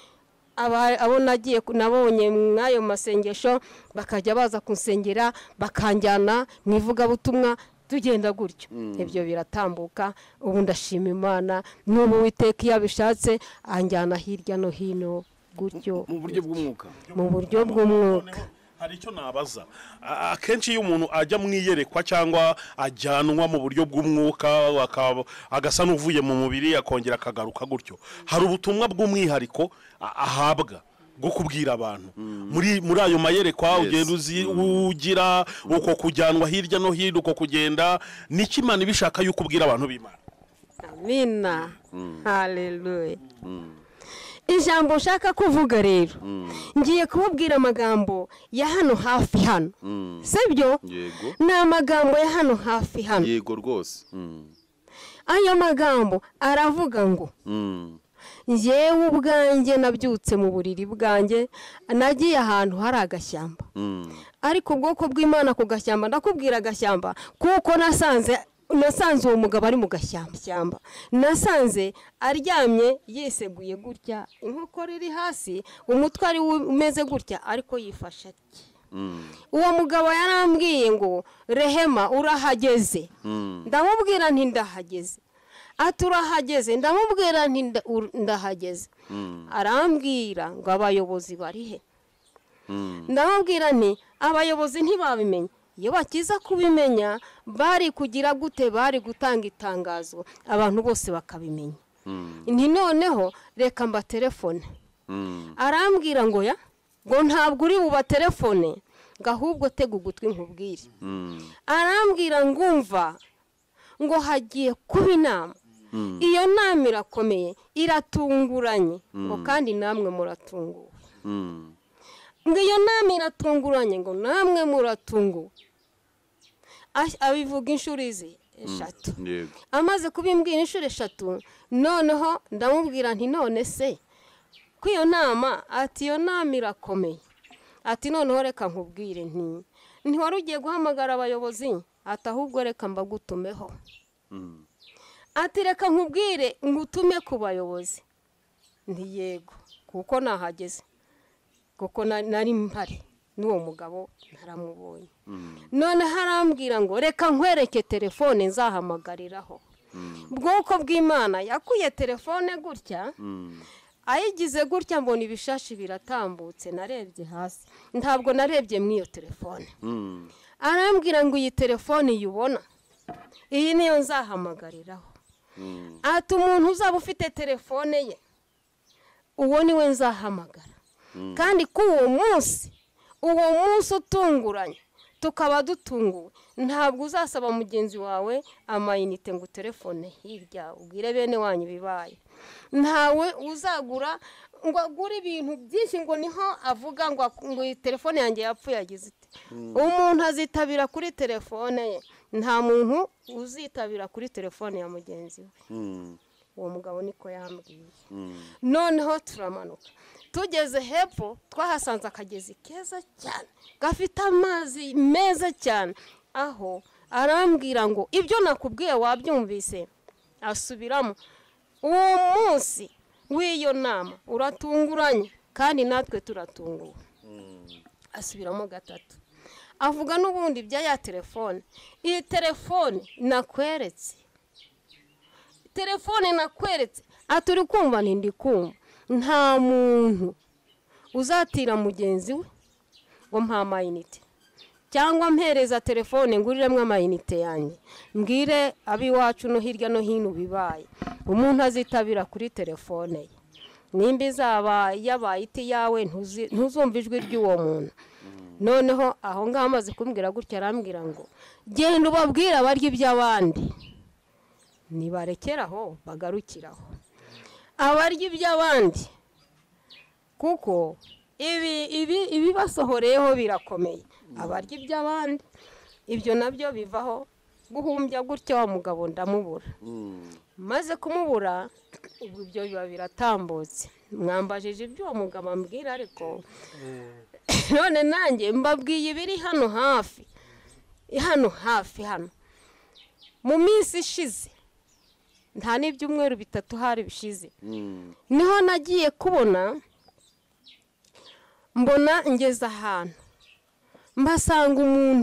abo nagiye nabonye mwayo masengesho bakajya baza kunsengera bakanjyana mu ivugabutumwa tugenda gutyo ibyo biratambuka ubu ndashima Imana n'ubu Uwiteka iyo abishatse anjyana hirya no hino gutyo mu hari buryo bw'umwuka icyo nabaza akenshi iyo umuntu ajya mu iyerekwa cyangwa ajyanwa mu buryo bw'umwuka agasa n'uvuye mu mubiri akongera akagaruka gutyo hari ubutumwa bw'umwihariko ahabwa bwo kubwira abantu muri ayo mayerekwa ugenda ugira uko kujyanwa hirya no hino uko kugenda niki Imana ibishaka yuko ubwira abantu b'Imana amina haleluya ijambo ushaka kuvuga rero ngiye kubabwira amagambo ya hano hafi hano sibyo ni amagambo ya hano hafi hano yego rwose ayo magambo aravuga ngo njyewe ubwanjye nabyutse mu buriri bwanjye nagiye ahantu hari agashyamba ariko ubwoko bw'Imana ku gashyamba ndakubwira agashyamba kuko nasanze uwo mugabo ari mu gashyamba nasanze aryamye yiseguye gutya inkokora iri hasi umutwe ari umeze gutya ariko yifashe ati uwo mugabo yarambwiye ngo Rehema urahageze ndamubwira nti ndahageze aturahageze ndamubwira nti ndahageze arambwira ngo abayobozi bari he ndamubwira nti abayobozi ntibabimenye iyo bakiza kubimenya bari kugira gute bari gutanga itangazo abantu bose bakabimenya nti noneho reka mba telefone arambwira ngo ya ngo ntabwo uri buba telefone ngo ahubwo tega ugutwi nkubwire arambwira ngumva ngo hagiye kuba inama iyo nama irakomeye iratunguranye ngo kandi namwe muratunguwe ngo iyo nama iratunguranye ngo namwe muratunguwe abivuga inshuro izi 3 amaze kubimbwira inshuro 3 noneho ndamubwira nti none se ko iyo nama ati iyo nama irakomeye ati noneho reka nkubwire ntiwari ugiye guhamagara abayobozi ati ahubwo reka mbagutumeho ati reka nkubwire ngutume ku bayobozi yego kuko nahageze kuko nari mpari n'uwo mugabo naramubonye none harambwira ngo reka nkwereke telefone nzahamagariraho bwoko bw'Imana yakuye telefone gutya ayigize gutya mbona ibishashi biratambutse narebye hasi ntabwo narebye mu iyo telefone arambwira ngo iyi telefone yubona iyi niyo nzahamagariraho ati umuntu uzaba ufite telefone ye uwo niwe nzahamagara kandi ko uwo munsi utunguranye tukaba dutunguwe ntabwo uzasaba mugenzi wawe amayinite ngo telefone hirya ubwire bene wanyu bibaye ntawe uzagura ngo agure ibintu byinshi ngo niho avuga ngo telefone yanjye yapfuye yagize ite umuntu azitabira kuri telefone ye nta muntu uzitabira kuri telefone ya mugenzi we uwo mugabo niko yambwiye noneho turamanuka tugeze hepfo twahasanze akagezi keza cyane gafite amazi meza cyane aho arambwira ngo ibyo nakubwiye wabyumvise asubiramo uwo munsi w'iyo nama uratunguranye kandi natwe turatunguwe asubiramo 3 avuga n'ubundi bya ya telefone iyi telefone nakweretse aturi kumva ndi kumva nta muntu uzatira mugenzi we ngo mpa amayinite cyangwa mpereza telefone nguriremo amayinite yanjye mbwire abiwacu no hirya no hino bibaye umuntu azitabira kuri telefone ye nimba izaba yabaye iti yawe ntuzumva ijwi ry'uwo muntu noneho aho ngaho amaze kumbwira gutya arambwira ngo genda ubabwire abarya iby'abandi nibarekeraho bagarukiraho abarya iby'abandi kuko ibi basohoreyeho birakomeye abarya iby'abandi ibyo nabyo bivaho guhumbya gutya wa mugabo ndamubura maze kumubura ubwo ibyo biba biratambutse mwambajije ibyo uwo mugabo ambwira ariko none nanjye mbabwiye ibiri hano hafi mu minsi ishize nta n'ibyumweru 3 hari bishize niho nagiye kubona mbona ngeze ahantu mpasanga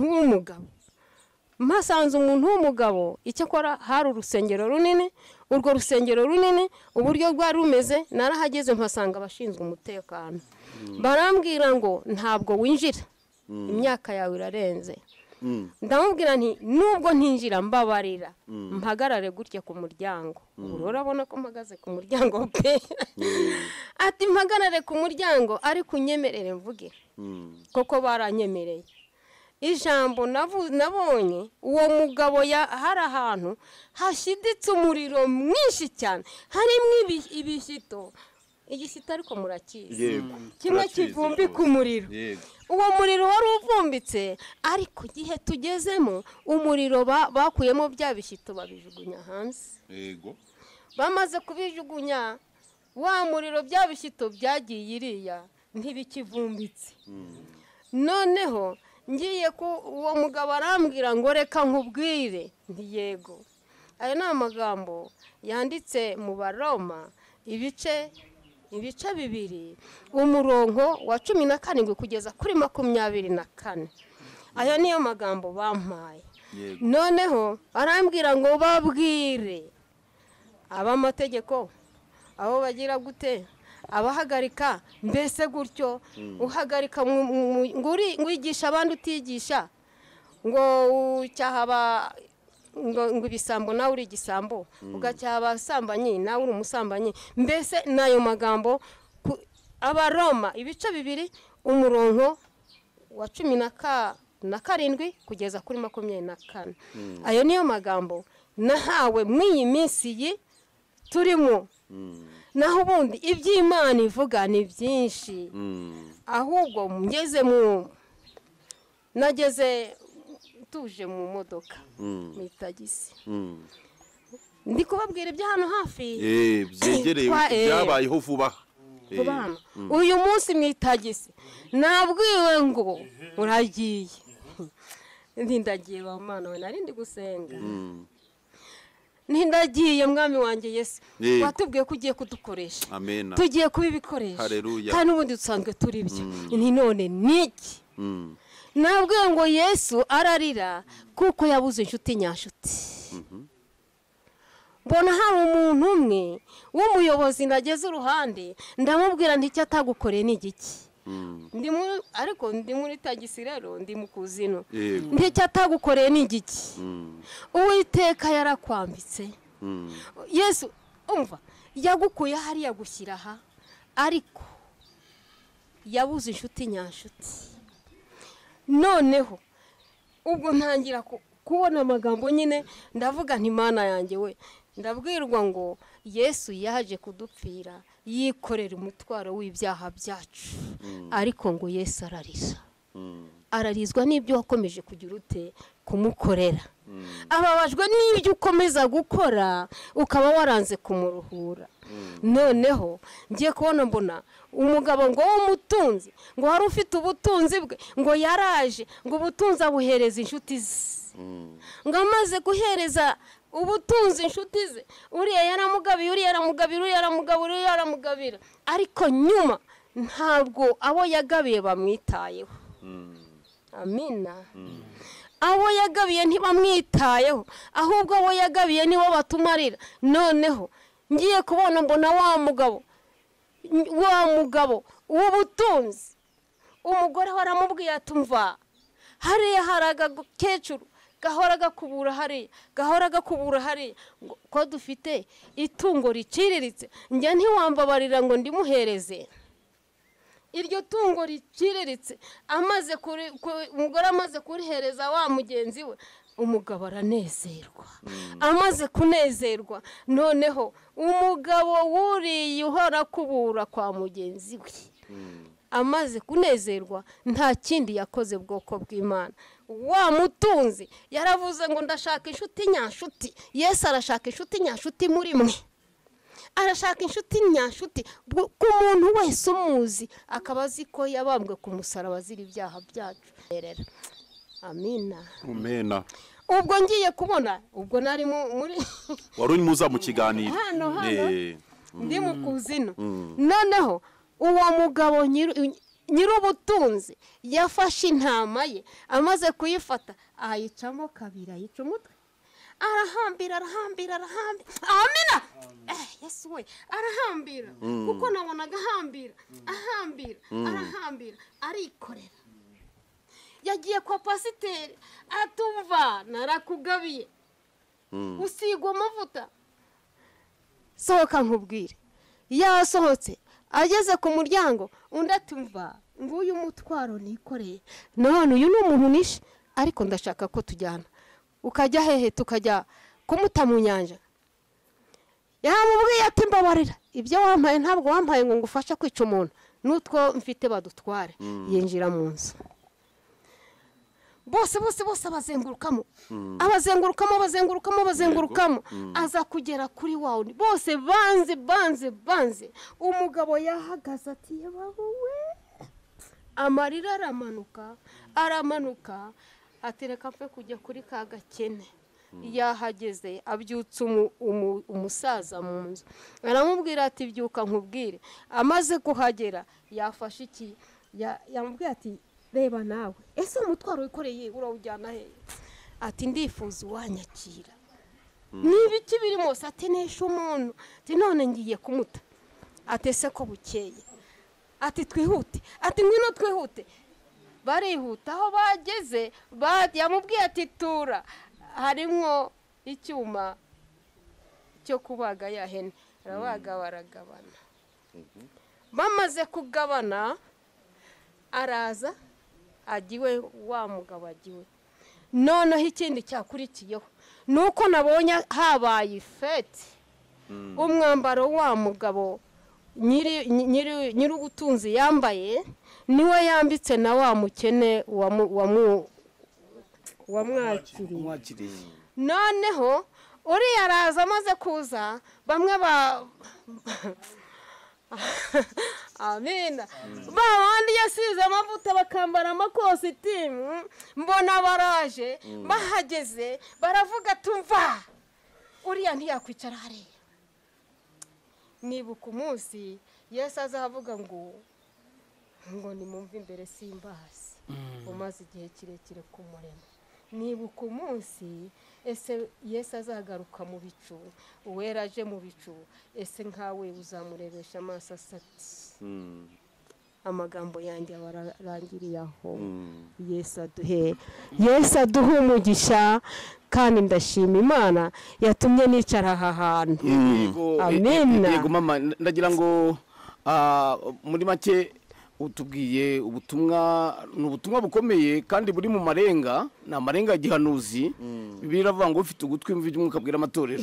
umuntu w'umugabo icyo akora hari urusengero runini urwo rusengero runini uburyo rwari rumeze narahageze mpasanga abashinzwe umutekano barambwira ngo ntabwo winjira imyaka yawe irarenze ndamubwira nti nubwo ntinjira mbabarira mpagarare gutya ku muryango urabona ko mpagaze ku muryango pe ati mpagarare ku muryango ariko unyemerere mvuge koko baranyemereye ijambo nabonye uwo mugabo hari ahantu hashiditse umuriro mwinshi cyane harimo ibishyito igishyito ariko murakizi kimwe kivumbika umuriro uwo muriro wari uvumbitse ariko igihe tugezemo umuriro bakuyemo bya bishyito babijugunya hanze bamaze kubijugunya wa muriro bya bishyito byagiye iriya ntibikivumbitse noneho ngiye ku uwo mugabo arambwira ngo reka nkubwire yego ayo ni amagambo yanditse mu Baroma ibice 2 umurongo wa 17 kugeza kuri 24 ayo niyo magambo bampaye noneho arambwira ngo babwire abamategeko abo bagira gute abahagarika mbese gutyo uhagarika ngo wigisha abandi utigisha ngo ngo ibisambo nawe uri igisambo ugacyaha abasambanyi nawe uri umusambanyi mbese n'ayo magambo abaroma ibice 2 umurongo wa 17 kugeza kuri 24 ayo niyo magambo nahawe mw'iyi minsi yi turimo naho ubundi iby'Imana ivuga ni byinshi ahubwo nageze tuje mu modoka mu tagisi ndi kubabwira ibya hano hafi byegereye byabayeho vuba uyu munsi mu tagisi nabwiwe ngo uragiye ndagiye wa Mana we narindi gusenga nindagiye mwami wanjye Yesu watubwiye ko ugiye kudukoresha tugiye kubibikoresha kandi ubundi dusanzwe turi byo ni none niki nabwiye ngo Yesu ararira kuko yabuze inshuti nyashuti mbona hari umuntu umwe w'umuyobozi nageze uruhande ndamubwira nticyo atagukoreye n'igiki ariko ndi muri tagisi rero ndi mu kuzino nticyo atagukoreye n'igiki Uwiteka yarakwambitse Yesu umva yagukuye hariya gushyira aha ariko yabuze inshuti nyashuti noneho ubwo ntangira kubona amagambo nyine ndavuga nti Mana yanjye we ndabwirwa ngo Yesu yaje kudupfira yikorera umutwaro w'ibyaha byacu ariko ngo Yesu ararizwa n'ibyo wakomeje kugira ute kumukorera ababajwe n'ibyo ukomeza gukora ukaba waranze kumuruhura noneho ngiye kubona mbona umugabo ngo w'umutunzi ngo wari ufite ubutunzi bwe ngo yaraje ngo ubutunzi abuhereza inshuti ze ngo amaze guhereza ubutunzi inshuti ze uriya yaramugabiye uriya yaramugabira ariko nyuma ntabwo abo yagabiye bamwitayeho amina abo yagabiye ntibamwitayeho ahubwo abo yagabiye nibo batumarira noneho ngiye kubona mbona wa mugabo w'ubutunzi umugore waramubwiye atumva hariya haragakecuru gahora gakubura hariya ko dufite itungo riciriritse njya ntiwambabarira ngo ndimuhereze iryo tungo riciriritse umugore amaze kurihereza wa mugenzi we umugabo aranezerwa amaze kunezerwa noneho umugabo wuriye uhora kubura kwa mugenzi we amaze kunezerwa nta kindi yakoze bwoko bw'Imana wa mutunzi yaravuze ngo ndashaka inshuti nyashuti Yesu arashaka inshuti nyashuti muri mwe arashaka inshuti nyashuti ku muntu wese umuzi akaba azi ko yabambwe ku musaraba azira ibyaha byacu amina ubwo ngiye kubona ubwo nari muri wari uri muza mu kiganiro hano ndi mu kuzino noneho uwo mugabo nyir'ubutunzi yafashe intama ye amaze kuyifata ayicamo kabiri ayica umutwe arahambira amina Yesu we arahambira kuko nabonaga arahambira arikorera yagiye kwa pasiteri atumva narakugabiye usigwa amavuta sohoka nkubwire yasohotse ageze ku muryango undi atumva nguyu mutwaro nikoreye none uyu ni umuntu nishe ariko ndashaka ko tujyana ukajya hehe tukajya kumuta mu nyanja yamubwiye ati mbabarira ibyo wampaye ntabwo wampaye ngo ngufashe kwica umuntu n'utwo mfite badutware yinjira mu nzu bose abazengurukamo aza kugera kuri wawe bose banze umugabo yahagaze ati yabawe amarira aramanuka atereka mfe kujya kuri ka gakene yahageze abyutse umusaza mu nzu aramubwira ati byuka nkubwire amaze kuhagera yafashe iki yamubwira ati reba nawe ese umutwaro wikoreye urawujyana he ati ndifuza uwanyakira niba iki birimo ati nesha umuntu ati none ngiye kumuta ati ese ko bukeye ati twihute ati ngwino twihute barihuta aho bageze yamubwiye ati tura harimo icyuma cyo kubaga ya hene arabaga baragabana bamaze kugabana araza agiwe wa mugabo agiwe noneho ikindi cyakurikiyeho nuko nabonye habaye ifete umwambaro wa mugabo nyiri ubutunzi yambaye niwe yambitse na wa mukene wamwakiriye noneho uriya araza amaze kuza bamwe amina babandi yasize amavuta bakambara amakositimu mbona baraje bahageze baravuga tumva uriya ntiyakwicara hariya nibuka umunsi Yesu azavuga ngo nimumve imbere simbazi umaze igihe kirekire ku murimo nibuka umunsi ese Yesu azagaruka mu bicu uwera aje mu bicu ese nkawe uzamurebesha amaso asati amagambo yanjye abarangiriye aho Yesu aduhe umugisha kandi ndashima Imana yatumye nicara aha hantu amina. Yego mama ndagira ngo muri make utubwiye ubutumwa n'ubutumwa bukomeye kandi buri mu marenga na marenga ya gihanuzi biravuga ngo ufite ugutwi mvi by'umwuka bwira amatorero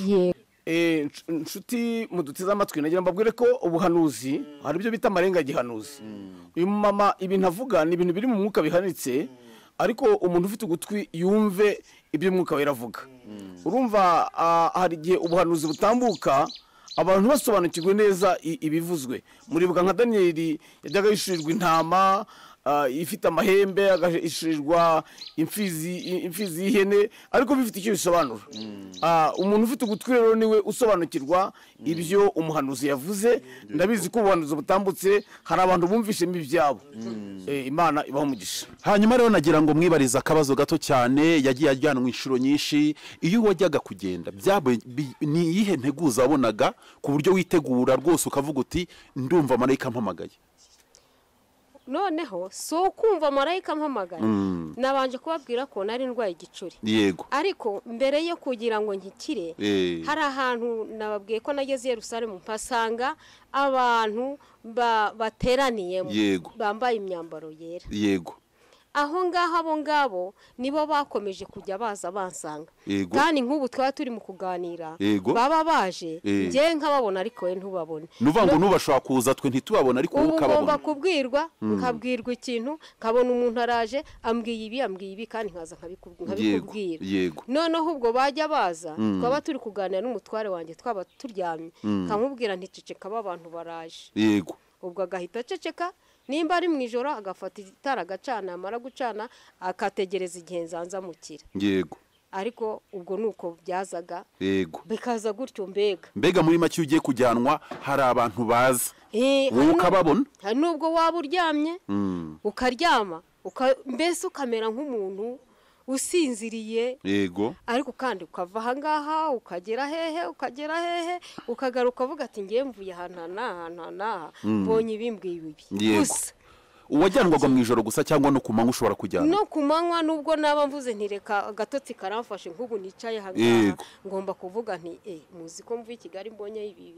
inshuti muduteze amatwi nagira mbabwire ko ubuhanuzi hari ibyo bita marenga ya gihanuzi uyu mama ibintu avuga ni ibintu biri mu mwuka bihanitse ariko umuntu ufite ugutwi yumve ibyo umwuka weravuga urumva hari igihe ubuhanuzi butambuka abantu basobanukirwe neza ibivuzwe muribuka nka Daniyeli yajyaga yishurirwa intama ifite amahembe agashirirwa imfizi y'ihene ariko bifite icyo bisobanura umuntu ufite ugutwi rero niwe usobanukirwa ibyo umuhanuzi yavuze ndabizi ko ubuhanuzi butambutse hari abantu bumvishemo ibyabo Imana ibaho umugisha. Hanyuma rero nagira ngo mwibarize akabazo gato cyane yagiye ajyanwa inshuro nyinshi iyo wajyaga kugenda ni iyihe nteguza wabonaga ku buryo witegura rwose ukavuga uti ndumva marayika mpamagaye noneho so kumva marayika mpamagaye nabanje kubabwira ko nari ndwaye igicuri yego ariko mbere yo kugira ngo nkikire hari ahantu nababwiye ko nageze Yerusalemu mpasanga abantu bateraniyemo bambaye imyambaro yera yego aho ngaho abo ngabo nibo bakomeje kujya baza bansanga kandi nk'ubu twaba turi mu kuganira baba baje ngiye nkababona ariko we ntubabone nuvuga ngo nubashobora kuza twe ntitubabona ariko wowe ukababona ugomba kubwirwa nkabwirwa ikintu nkabona umuntu araje ambwiye ibi kandi nkaza nkabikubwira noneho ubwo bajya baza twaba turi kuganira n'umutware wanjye twaba turyamye nkamubwira nticeceka abantu baraje yego ubwo agahita aceceka nimba ari mu ijoro agafata itara agacana amara gucana akategereza igihe nzanzamukira yego ariko ubwo nuko byazaga yego bikaza gutyo mbega muri make ugiye kujyanwa hari abantu baza wowe ukababona hari nubwo waba uryamye ukaryama mbese ukamera nk'umuntu usinziriye yego ariko kandi ukava aha ngaha ukagera hehe ukagaruka uvuga ati ngiye mvuye ahantu n'aha mbonye ibimbwiye gusa uwajyanwaga mu ijoro gusa cyangwa no ku manywa ushobora kujyana no ku manywa nubwo naba mvuze ntireka agatotsi karamfashe nk'ubu nicaye aha ngaha ngomba kuvuga nti muzi ko mvuye i Kigali mbonye ibi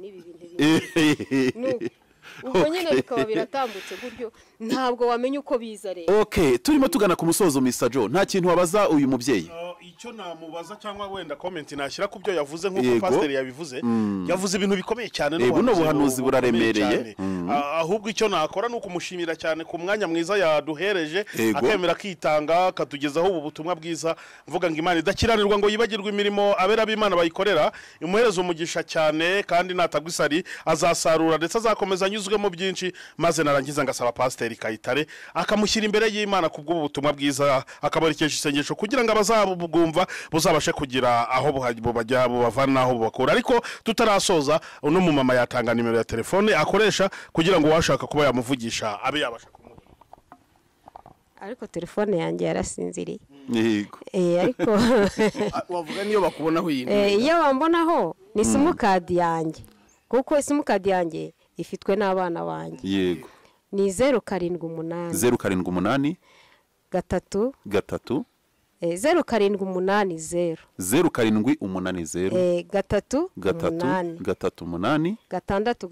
bintu ubwo nyine bikaba biratambutse gutyo ntabwo wamenya uko biza rero turimo tugana ku musozo Mr. Joe nta kintu wabaza uyu mubyeyi icyo namubaza cyangwa wenda comment nashyira ku byo yavuze nk'uko pastor yabivuze yavuze ibintu bikomeye cyane no buhanuzi buraremereye ahubwo icyo nakora nuko umushimira cyane ku mwanya mwiza yaduhereje akemera kwitanga katugezaho ubu butumwa bwiza mvuga ngo Imana idakiranirwa ngo yibagirwe imirimo abera b'Imana bayikorera imuhereza umugisha cyane kandi natagwisari azasarura ndetse azakomeza anyuzwemo byinshi maze narangiza ngasaba pastor Kayitare akamushyira imbere y'Imana kubwo butumwa bwiza akabarekesha isengesho kugira ngo abazabugumva buzabashe kugira aho bajya bubavana aho bubakura ariko tutarasoza uno mu mama yatanga nimero ya telefone akoresha kugira ngo washaka kuba yamuvugisha abe yabasha kumubona ariko telefone yanjye yarasinziriye yego ariko wavuga niyo bakubonaho yindi iyo bambonaho ni simukadi yanjye kuko simukadi yanjye ifitwe n'abana banjye yego ni 078 078 gatatu 0780 0780 gatatu umunani gatandatu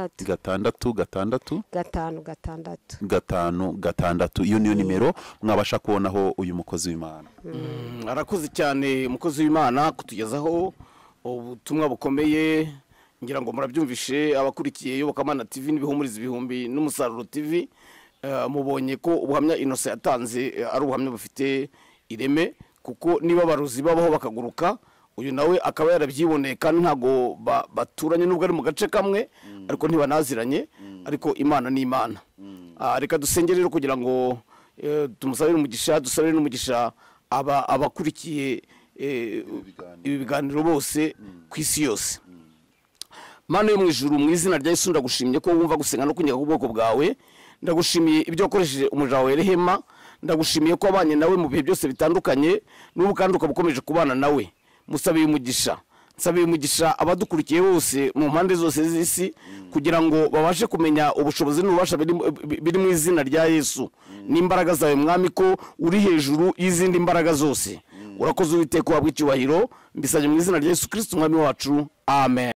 gatandatu. Iyo niyo nimero mwabasha kubonaho uyu mukozi w'Imana. Arakoze cyane umukozi w'Imana kutugezaho ubutumwa bukomeye, ngira ngo murabyumvishe abakurikiye Yobokamana TV n'ibihumuriza ibihumbi n'Umusaruro TV. Mubonye ko ubuhamya Innocent yatanze ari ubuhamya bufite ireme, kuko niba abarozi babaho bakaguruka, uyu nawe akaba yarabyiboneye kandi ntago baturanye nubwo ari mu gace kamwe, ariko ntibanaziranye, ariko Imana ni Imana. Reka dusengere rero kugira ngo tumusabire umugisha, dusabire n'umugisha abakurikiye ibi biganiro bose ku isi yose. Mana yo mu ijuru, mu izina rya Yesu ndagushimye ko wumva gusenga no kunyega ubwoko bwawe. Ndagushimiye ibyo wakoresheje umuja wawe Rehema, ndagushimiye ko abanye nawe mu bihe byose bitandukanye, n'ubu kandi ukabukomeje kubana nawe. Musabiye umugisha, nsabiye umugisha abadukurikiye bose mu mpande zose z'isi, kugira ngo babashe kumenya ubushobozi n'ububasha biri mu izina rya Yesu, n'imbaraga zawe mwami ko uri hejuru y'izindi mbaraga zose. Urakoze Uwiteka, wabw'icyubahiro, mbisabye mu izina rya Yesu Kristo umwami wacu, amen.